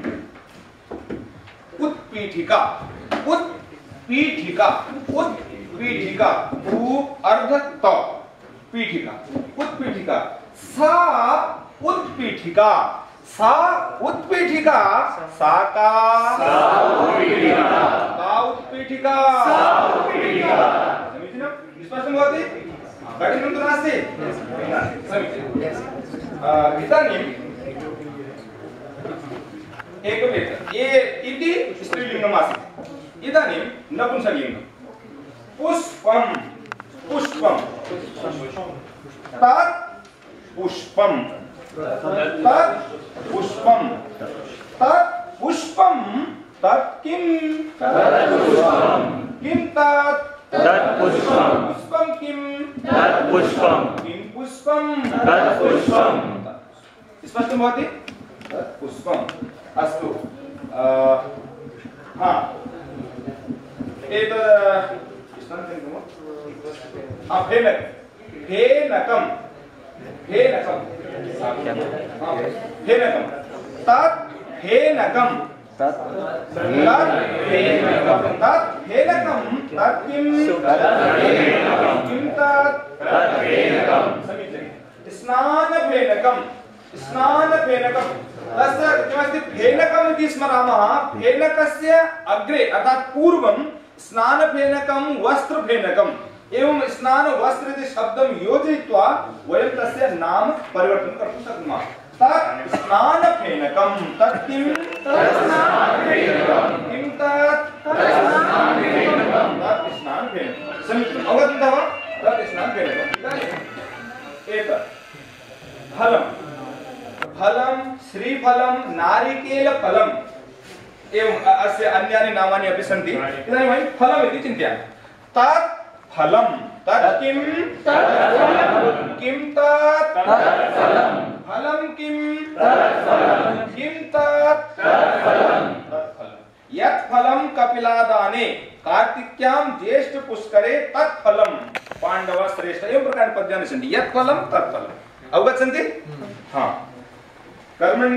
उत्पीठिका उत्पीठिका उत्पीठिका उ अर्ध त पीठिका उत्पीठिका सा उत्पीठिका सा उत्पीठिका सा का सा उत्पीठिका का उत्पीठिका सा उत्पीठिका समीचीनं स्पष्टं भवति कठिनं तु नास्ति समीचीनं इदानीं एकमेतत् ये इति स्त्रीलिङ्गम् आसीत् इदानीं नपुंसकलिङ्गं पुष्पं पुष्पं तत् पुष्पं तत् पुष्पं तत् पुष्पं तत् किं तत् पुष्पं किं तत् तत् पुष्पं पुष्पं किं तत् पुष्पं किं पुष्पं तत् पुष्पं स्पष्टं भवति तत् पुष्पम् अस्तु हाँ एतत् हाँ फेनक फेनकं फेनकं फेनकं तत् फेनकं तत् फेनकं तत् फेनकं तत् किं किं तत् फेनकं समीचीनं स्नानफेनकं स्नानफेनकं तस्य किमस्ति फेनकम् इति स्मरामः फेनकस्य अग्रे अर्थात् पूर्वं स्नानफेनकं वस्त्रफेनकम् एवं स्नानवस्त्र इति शब्दं योजयित्वा वयं तस्य नाम परिवर्तनं कर्तुं शक्नुमः तत् स्नानफेनकं तत् किं तत् स्नानफेनकं किं तत् तत् स्नानफेनकं तत् स्नानफेनकं समीचीनम् अवगतवन्तः वा तत् स्नानफेनकम् इदानीम् एतत् फलं फलं श्रीफलं नारिकेलफलम् एवं अस्य अन्यानि नामानि अपि सन्ति इदानीं वयं फलम् इति चिन्तयामः तत् फलं तत् किं तत् किं तत् फलं फलं किं तत् किं तत् फलं यत् फलं कपिलादाने कार्तिक्यां ज्येष्ठ पुष्करे तत् फलं पाण्डव श्रेष्ठ एवं प्रकार पद्यानि सन्ति यत् फलं तत् फलं अवगच्छन्ति हाँ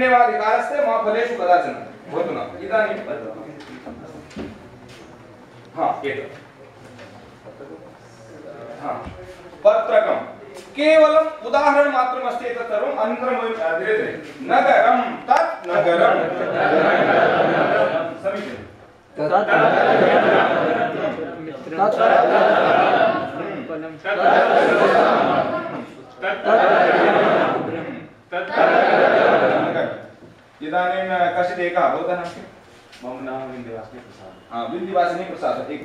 कर्मण्येवाधिकारस्य मा फलेषु कदाचन भवतु न इदानीं हाँ एतत् हाँ पत्रकं केवलम् उदाहरणमात्रम् अस्ति एतत् सर्वम् अनन्तरं वयं धीरे धीरे नगरं तत् नगरं समीचीनं इदानीं कश्चित् एकः भवतः नाम किं? मम नाम विन्ध्यवासिनी प्रसाद। हाँ विन्ध्यवासिनी प्रसाद एक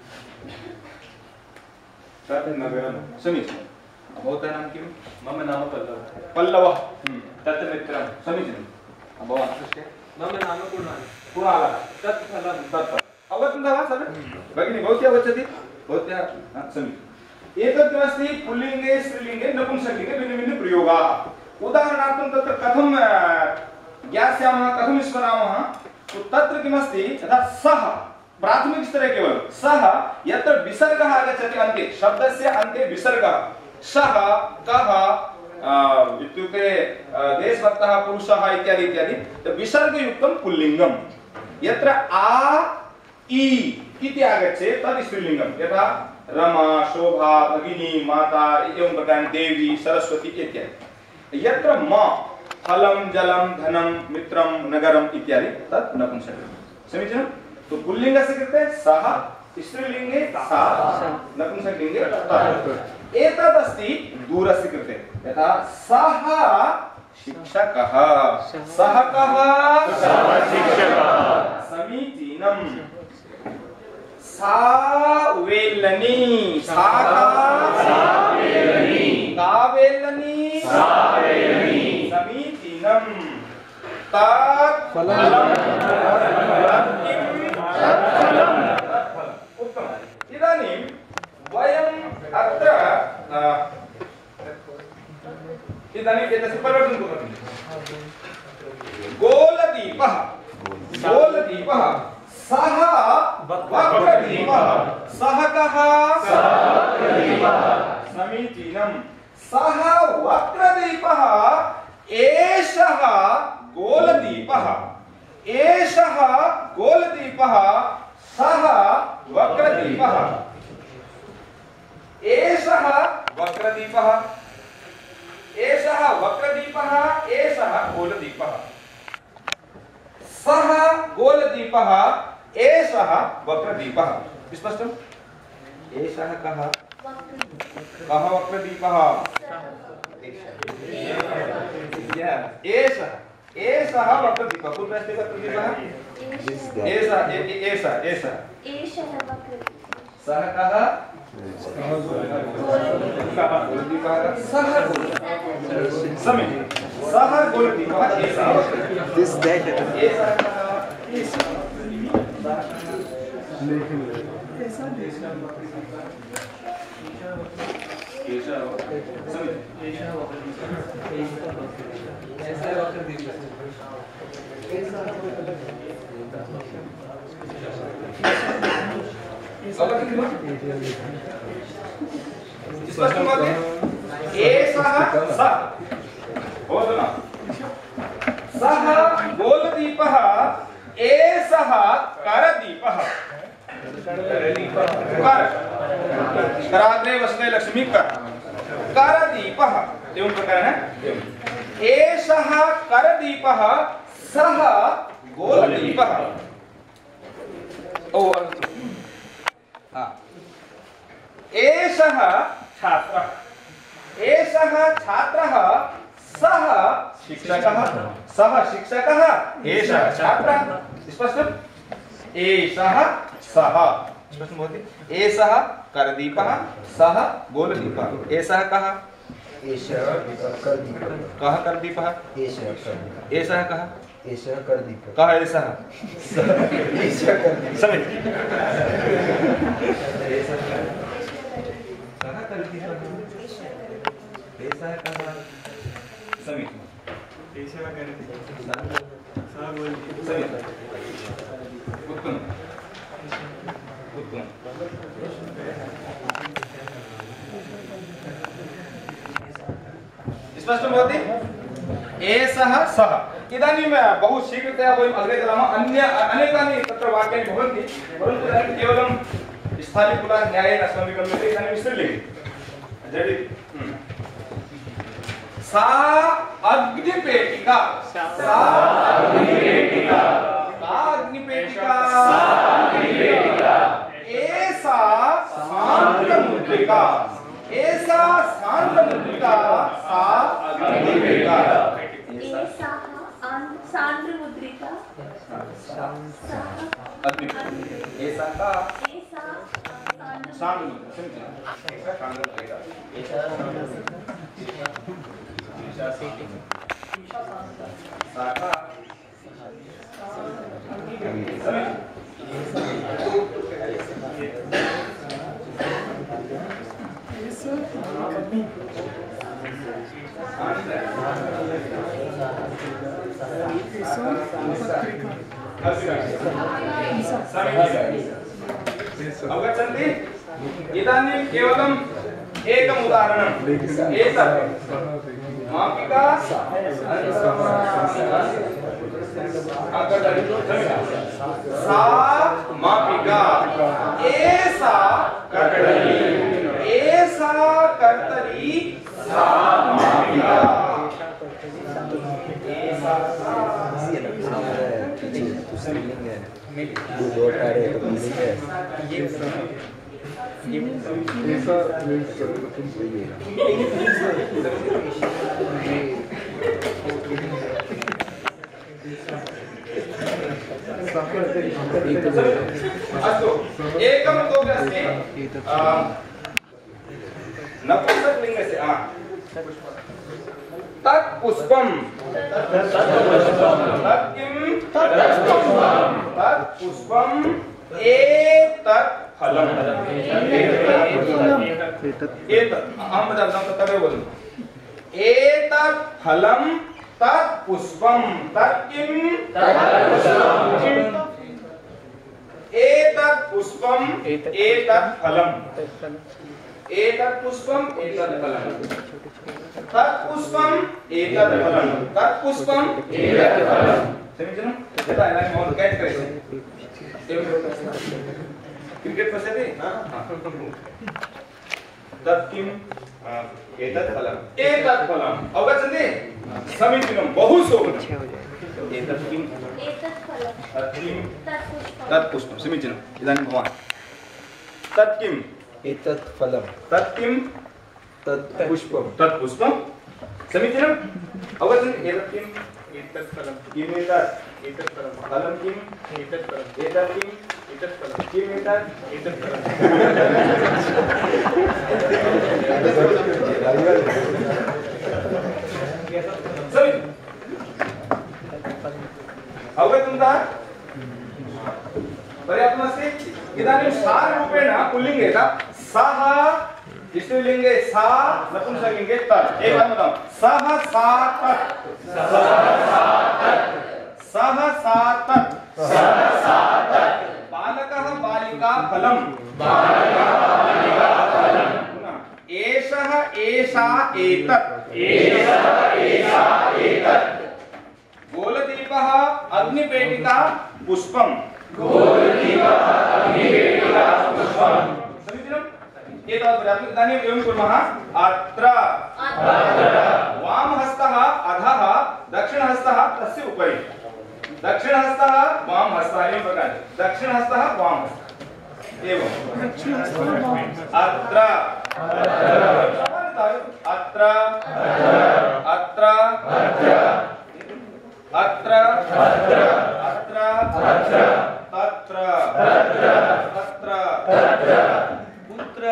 तत् नगरं समीचीनं भवतः नाम किं? मम नाम पल्लव। पल्लवः तत् मित्रं समीचीनं भवान् पृष्टे मम नाम कुणाल। कुणालः तत् फलं। तत् अवगतं वा सर्वे भगिनी भवती अवगच्छति भवत्याः समीचीनम् एतत् किमस्ति पुल्लिङ्गे स्त्रीलिङ्गे नपुंसकलिङ्गे भिन्नभिन्न प्रयोगाः उदाहरणार्थं तत्र कथं ज्ञास्यामः कथं स्मरामः तो तत्र किमस्ति यथा सः प्राथमिक स्तरे केवलं सः यत्र विसर्गः आगच्छति अन्ते शब्दस्य अन्ते विसर्गः सः कः इत्युक्ते देशभक्तः पुरुषः इत्यादि इत्यादि विसर्गयुक्तं पुल्लिङ्गं यत्र आ इ इति आगच्छेत् तद् स्त्रीलिङ्गं यथा रमा शोभा भगिनी माता एवं प्रकारेण देवी सरस्वती इत्यादि यत्र म फलं जलं धनं मित्रं नगरम् इत्यादि तत् नपुंसकलिङ्गं समीचीनं तो पुल्लिङ्गस्य कृते सः स्त्रीलिङ्गे सा नपुंसकलिङ्गे तत् एतदस्ति दूरस्य कृते यथा सः शिक्षकः सः कः समीचीनं सा वेल्लनी सा का वेल्लनी समीचीनं तत् फलं उत्तमम् इदानीं वयम् अत्र इदानीम् एतस्य परिवर्तनं कुर्मः गोलदीपः गोलदीपः सः वक्रदीपः सः कः समीचीनं सः वक्रदीपः एषः गोलदीपः एषः गोलदीपः सः वक्रदीपः एषः वक्रदीपः एषः वक्रदीपः एषः गोलदीपः सः गोलदीपः एषः वक्रदीपः स्पष्टम् एषः कः कः वक्रदीपः एषः एषः वक्रदीपः कुत्र अस्ति वक्रदीपः एषः एषः एषः एषः वक्रदीपः सः कः गोलदीपः सः समीचीनं सः गोलदीपः एषः एषः कः स्पष्टं भवति एषः सः भवतु न सः गोलदीपः एषः करदीपः कर कराग्रे वसते लक्ष्मी कर करदीपः एवं प्रकारेण एषः करदीपः सः गोलदीपः ओ हाँ एषः छात्रः एषः छात्रः सः शिक्षकः सः शिक्षकः एषः छात्रः स्पष्टम् एषः सः स्पष्टं भवति एषः करदीपः सः गोलदीपः एषः कः एषः करदीपः कः करदीपः एषः करदीपः एषः कः एषः करदीपः कः एषः एषः करदीपः समीचीनं कः करदीपः एषः कः समीचीनं एषः करदीपः सः गोलदीपः समीचीनं उत्तमम् उत्तमम् स्पष्टं भवति एषः सः इदानीं बहु शीघ्रतया वयम् अग्रे चलामः अन्य अनेकानि तत्र वाक्यानि भवन्ति परन्तु इदानीं केवलं स्थालीकुला न्यायेन अस्माभिः गम्यते इदानीं स्त्रीलिङ्गे झटिति सा अग्निपेटिका सा अग्निपेटिका सा अग्निपेटिका सा अग्निपेटिका एषा शान्तमुद्रिका एषा शान्तमुद्रिका सा अग्निपेटिका एषा शान्तमुद्रिका अग्नि एषा का एषा शान्तमुद्रिका एषा शान्तमुद्रिका एषा साका अवगच्छन्ति इदानीं केवलम् एकम् उदाहरणम् एतत् मापिका सा मापिका एषा कर्तरी एषा कर्तरी सा मापिका एषा दो दो टारे पुल्लिंग है ऐसा मीन्स अस्तु एकं तोपि अस्ति नपुंसकलिङ्गस्य हा तत् पुष्पं तत् किं तत् पुष्पं एतत् फलम् एतत् अहं वदामि तदेव वदन्तु एतत् फलं तत् पुष्पं तत् किं एतत् पुष्पं एतत् फलम् एतत् पुष्पं एतत् फलम् तत् पुष्पं एतत् फलम् तत् पुष्पं एतत् फलम् समीचीनं यथा इदानीं महोदय कैच् करिष्यति क्रिकेट् पश्यति तत् किम् एतत् फलम् एतत् फलम् अवगच्छन्ति समीचीनं बहु शोभनम् एतत् किम् एतत् फलं तत् किम् तत् पुष्पं तत् पुष्पं समीचीनम् इदानीं भवान् तत् किम् एतत् फलं तत् किम् तत् पुष्पं तत् पुष्पं समीचीनम् अवगच्छन्ति एतत् किम् एतत् फलं किम् एतत् एतत् फलं फलं किम् एतत् फलं एतत् किम् एतत् फलं किम् एतत् एतत् फलं अवगतवन्तः पर्याप्तमस्ति इदानीं साररूपेण पुल्लिङ्गे सः स्त्रीलिङ्गे सा नपुंसकलिङ्गे तत् एकवारं वदामः सः सा तत् सः सा तत् बालकः बालिका फलं एषः एषा एतत् गोलदीपः अग्निपेटिका पुष्पं समीचीनम् एतावत् पर्याप्तम् इदानीम् एवं कुर्मः अत्र वामहस्तः अधः दक्षिणहस्तः तस्य उपरि दक्षिणहस्तः वामहस्तः एवं प्रकारे दक्षिणहस्तः वामहस्तः एवं अत्र अत्र अत्र अत्र अत्र तत्र तत्र कुत्र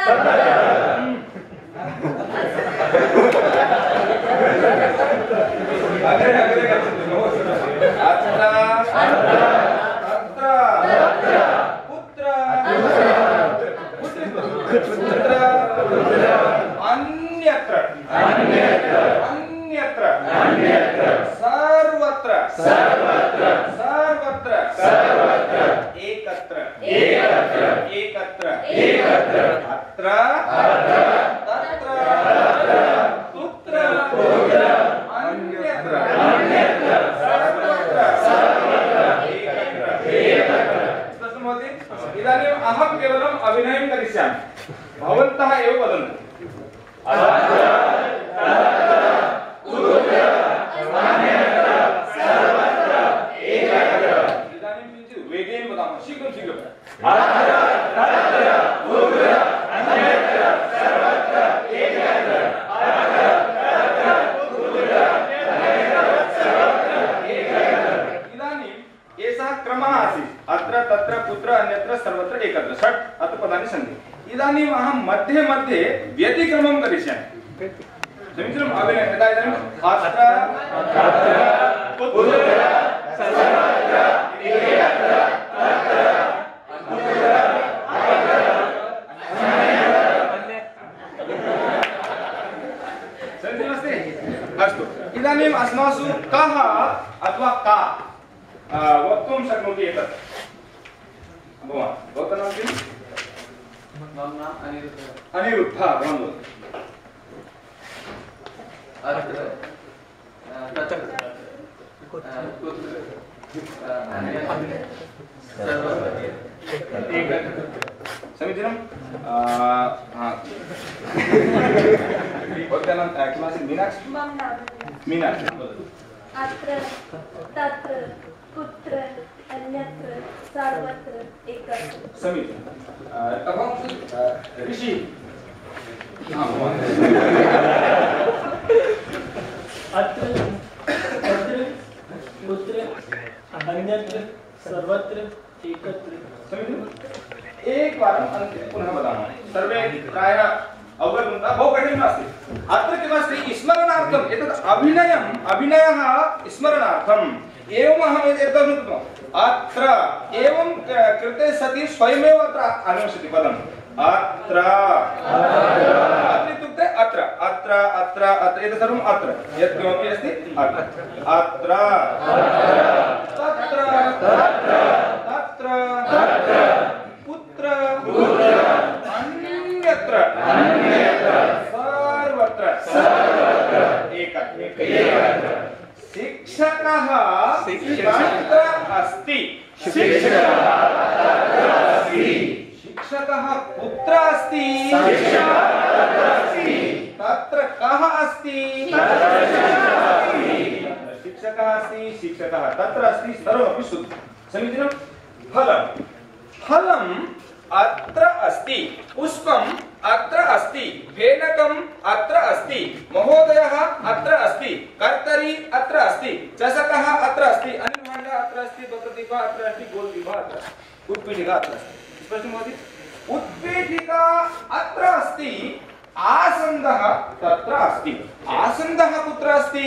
अग्रे अग्रे गच्छतु अत्र तत्र कुत्र कुत्र अन्यत्र अन्यत्र अन्यत्र सर्वत्र सर्वत्र सर्वत्र सर्वत्र एकत्र एकत्र एकत्र एकत्र अत्र अत्र तत्र कुत्र कुत्र अन्यत्र अन्यत्र सर्वत्र एकत्र षट् अत्र पदानि सन्ति। इदानीम् अहं मध्ये मध्ये व्यतिक्रमं करिष्यामि। समीचीनम् अभिनय यदा इदानीम् अत्र पुत्र सर्वत्र एकत्र समीचीनमस्ति। अस्तु इदानीम् अस्मासु कः अथवा का वक्तुं शक्नोति एतत्? भवान् भवतः नाम किम्? मम नाम अनिरुद्धः। अनिरुद्धः भवान् वदतु। अत्र तत्र कुत्र अन्यत्र सर्वत्र एकत्र। समीचीनं। हाँ भवत्याः नाम किमासीत्? मीनाक्षी। मम नाम मीनाक्षी अत्र तत्र कुत्र अन्यत्र सर्वत्र एकत्र। समीचीनं। अभवं ऋषि। हाँ भवान्। अत्र तत्र कुत्र अन्यत्र सर्वत्र एकत्र। समीचीनम्। एकवारम् अन्ते पुनः वदामः। सर्वे प्रायः अवगतवन्तः। बहु कठिनं नास्ति। अत्र किमस्ति स्मरणार्थम् एतत् अभिनयम् अभिनयः स्मरणार्थम् एवम् अहम् एतत् कृतवान्। अत्र एवं कृते सति स्वयमेव अत्र आगमिष्यति पदम् अत्र अत्र इत्युक्ते अत्र अत्र अत्र अत्र एतत् सर्वम् अत्र यत् किमपि अस्ति अत्र अत्र तत्र तत्र कुत्र अन्यत्र सर्वत्र एकत्र। शिक्षकः तत्र अस्ति। शिक्षकः कुत्र अस्ति? तत्र कः अस्ति? शिक्षकः अस्ति शिक्षकः तत्र अस्ति सर्वमपि शुद्धं। समीचीनं। फलं फलम् अत्र अस्ति। पुष्पम् अत्र अस्ति। फेनकम् अत्र अस्ति। महोदयः अत्र अस्ति। कर्तरी अत्र अस्ति। चषकः अत्र अस्ति। अनिर्भाण्डः अत्र अस्ति। दोत्रदीपः अत्र अस्ति। गोलदीपः अत्र अस्ति। उत्पीठिका अत्र अस्ति। स्पष्टं भवति? उत्पीठिका अत्र अस्ति। आसन्दः तत्र अस्ति। आसन्दः कुत्र अस्ति?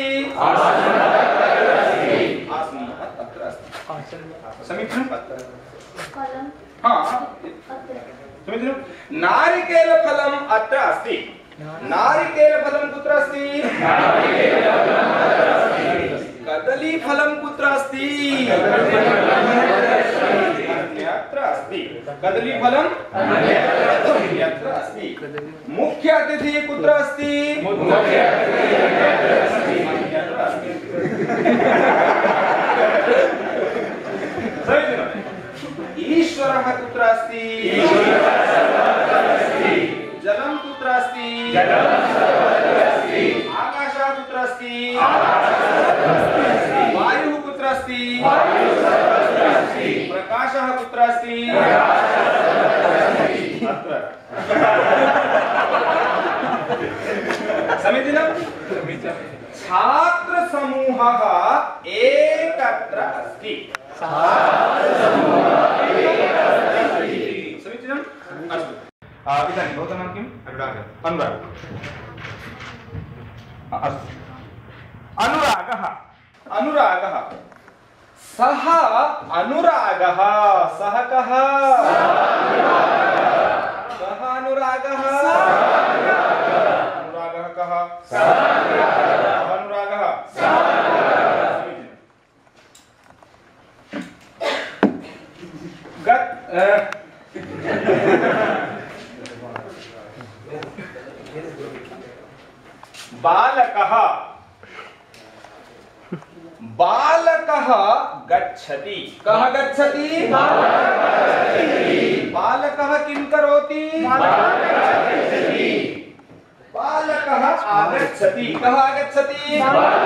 आसन्दः तत्र अस्ति। समीचीनं। फलं हाँ अत्र समीचीनं। नारिकेलफलम् अत्र अस्ति। नारिकेलफलं कुत्र अस्ति? कदलीफलं कुत्र अस्ति? अन्यत्र अस्ति। कदलीफलम् अन्यत्र अस्ति। मुख्य अतिथि कुत्र अस्ति? अन्यत्र अस्ति। समीचीनम्। ईश्वरः कुत्र अस्ति? जलं कुत्र अस्ति? आकाशः कुत्र अस्ति? वायुः कुत्र अस्ति? प्रकाशः कुत्र अस्ति? अत्र। समीचीनं। छात्रसमूहः एकत्र अस्ति। समीचीनम्। अस्तु इदानीं भवतः नाम किम्? अनुरागः। अनुरागः। अस्तु अनुरागः अनुरागः सः अनुरागः सः कः? सः अनुरागः। अनुरागः कः? सः अनुरागः। गत बालकः बालकः गच्छति। कः गच्छति? बालकः किं करोति? बालकः आगच्छति। कः आगच्छति?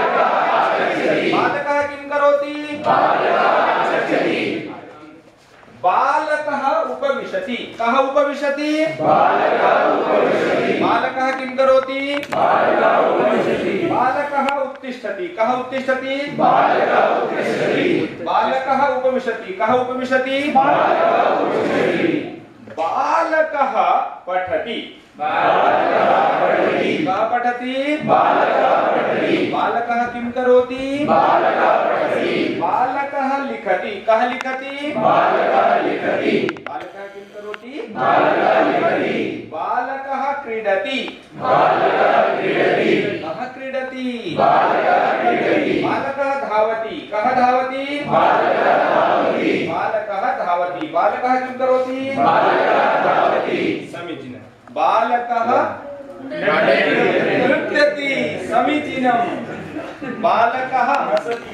बालकः किं करोति? बालकः उपविशति। कः उपविशति? बालकः उपविशति। बालकः किं करोति? बालकः उपविशति। बालकः उत्तिष्ठति। कः उत्तिष्ठति? बालकः उत्तिष्ठति। बालकः उपविशति। कः उपविशति? बालकः उपविशति। बालकः पठति। बालकः पठति। कः पठति? बालकः पठति। बालकः किं करोति? बालकः पठति। बालकः लिखति। कः लिखति? बालकः लिखति। बालकः किं करोति? बालकः लिखति। बालकः क्रीडति। बालकः क्रीडति। कः क्रीडति? बालकः क्रीडति। बालकः धावति। कः धावति? बालकः धावति। बालकः धावति। बालकः किं करोति? बालकः धावति। समीचीनम्। बालकः नृत्यति। समीचीनम्। बालकः हसति।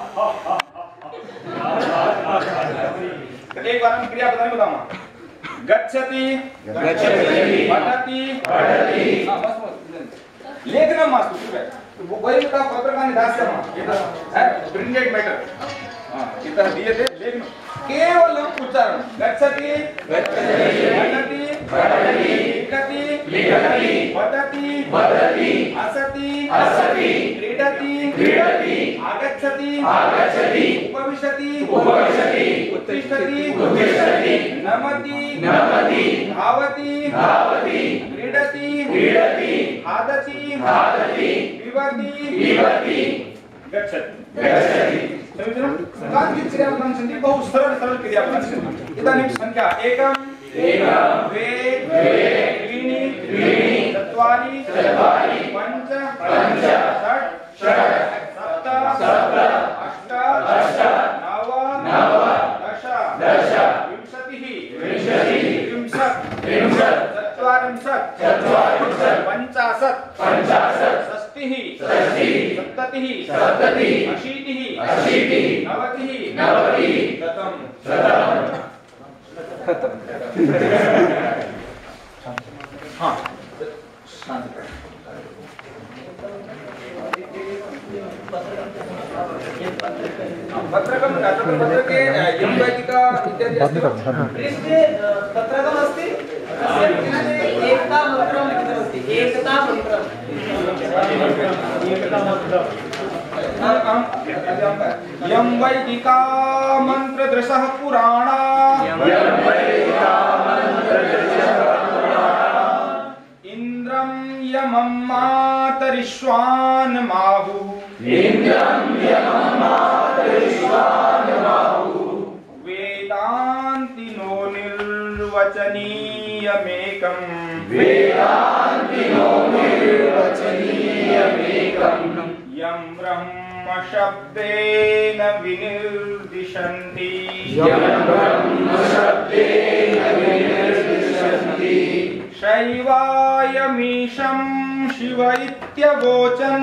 एक बार हम क्रिया बताने बताऊंगा। गच्छति। गच्छति। पठति। पठति। हाँ बस बस लेखना मास्तु वो वही का पत्र का निदास्य है प्रिंटेड मैटर। हाँ इतना दिए थे लेखना केवलम उच्चारण। गच्छति। गच्छति। पठति। पठति। लिखति। लिखति। पठति। पठति। हसति। हसति। क्रीडति। क्रीडति। आगच्छति। आगच्छति। उपविशति। उपविशति। उत्तिष्ठति। उत्तिष्ठति। नमति। नमति। धावति। धावति। क्रीडति। क्रीडति। खादति। खादति। पिबति। पिबति। गच्छति। गच्छति। काचित् क्रियापदानि सन्ति बहु सरल सरल क्रियापदानि सन्ति। इदानीं संख्या एकम् एकं द्वे द्वे त्रीणि त्रीणि चत्वारि चत्वारि पञ्च पञ्च षट् षट् सप्त सप्त अष्ट अष्ट नव नव दश दश विंशतिः विंशतिः त्रिंशत् त्रिंशत् चत्वारिंशत् चत्वारिंशत् पञ्चाशत् पञ्चाशत् षष्टिः षष्टिः सप्ततिः सप्ततिः अशीतिः अशीतिः नवतिः नवतिः शतं शतं खत्म। हाँ पत्रकं पत्रके यं वैदिका इत्यादि अस्ति। पत्रकम् अस्ति एकता मन्त्रं लिखितमस्ति। एकता मन्त्रम्। यं वैदिका मन्त्रदृशः पुराणा इन्द्रं यमं मातरिश्वान् माहुः वेदान्तिनो निर्वचनीयमेकम् यं ब्रह्म शब्देन विनिर्दिशन्ति शैवायमीशं शिव इत्यवोचन्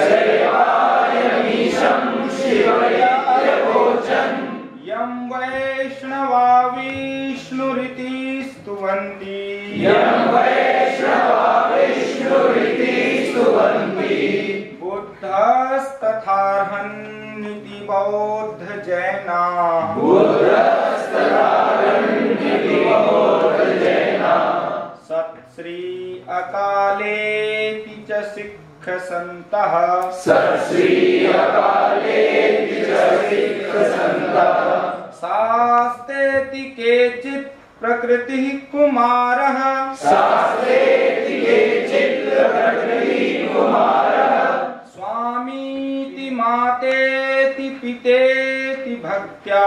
यं वैष्णवा विष्णुरिति स्तुवन्ति बुद्धस्तथार्हन्निति बौद्ध जैना सत्श्री अकालेति च सिक्ख सन्तः शास्तेति केचित् प्रकृतिः कुमारः स्वामीति मातेति पितेति भक्त्या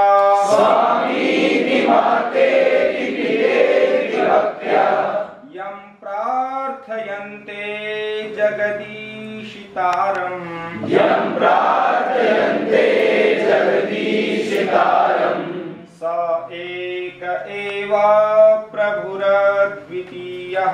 यं प्रार्थयन्ते जगदीशितारम् स एक एव प्रभुरद्वितीयः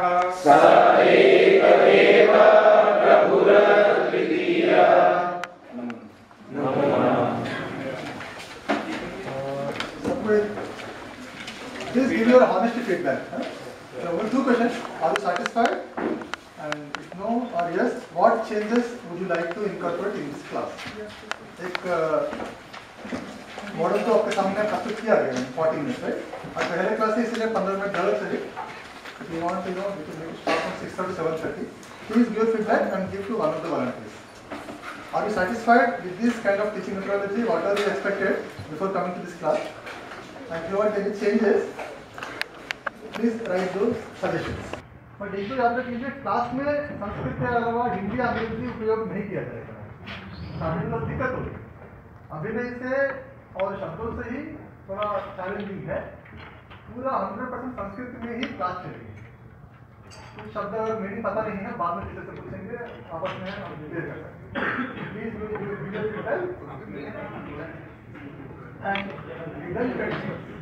Please give your honest feedback. Huh? So, we'll do questions. Are you satisfied? And if no or yes, what changes would you like to incorporate in this class? एक मॉडल तो आपके सामने प्रस्तुत किया गया है फोर्टी मिनट्स राइट। और पहले क्लास से इसलिए पंद्रह मिनट ज़्यादा चले। If you want to know, we can make it start from six thirty to seven thirty. Please give feedback and give to one of the volunteers. Are you satisfied with this kind of teaching methodology? What are you expected before coming to this class? And if you want any changes, please write those suggestions. But एक तो याद रखिए class में संस्कृत के अलावा हिंदी अंग्रेजी उपयोग नहीं किया जाएगा। अभी तो दिक्कत होगी। अभिनय से और शब्दों से ही थोड़ा चैलेंजिंग है। पूरा हंड्रेड परसेंट संस्कृत में ही क्लास चलेगी। कुछ शब्द अगर मेरी पता नहीं है बाद में टीचर से पूछेंगे, आपस में हम क्लियर कर सकते हैं। Please video and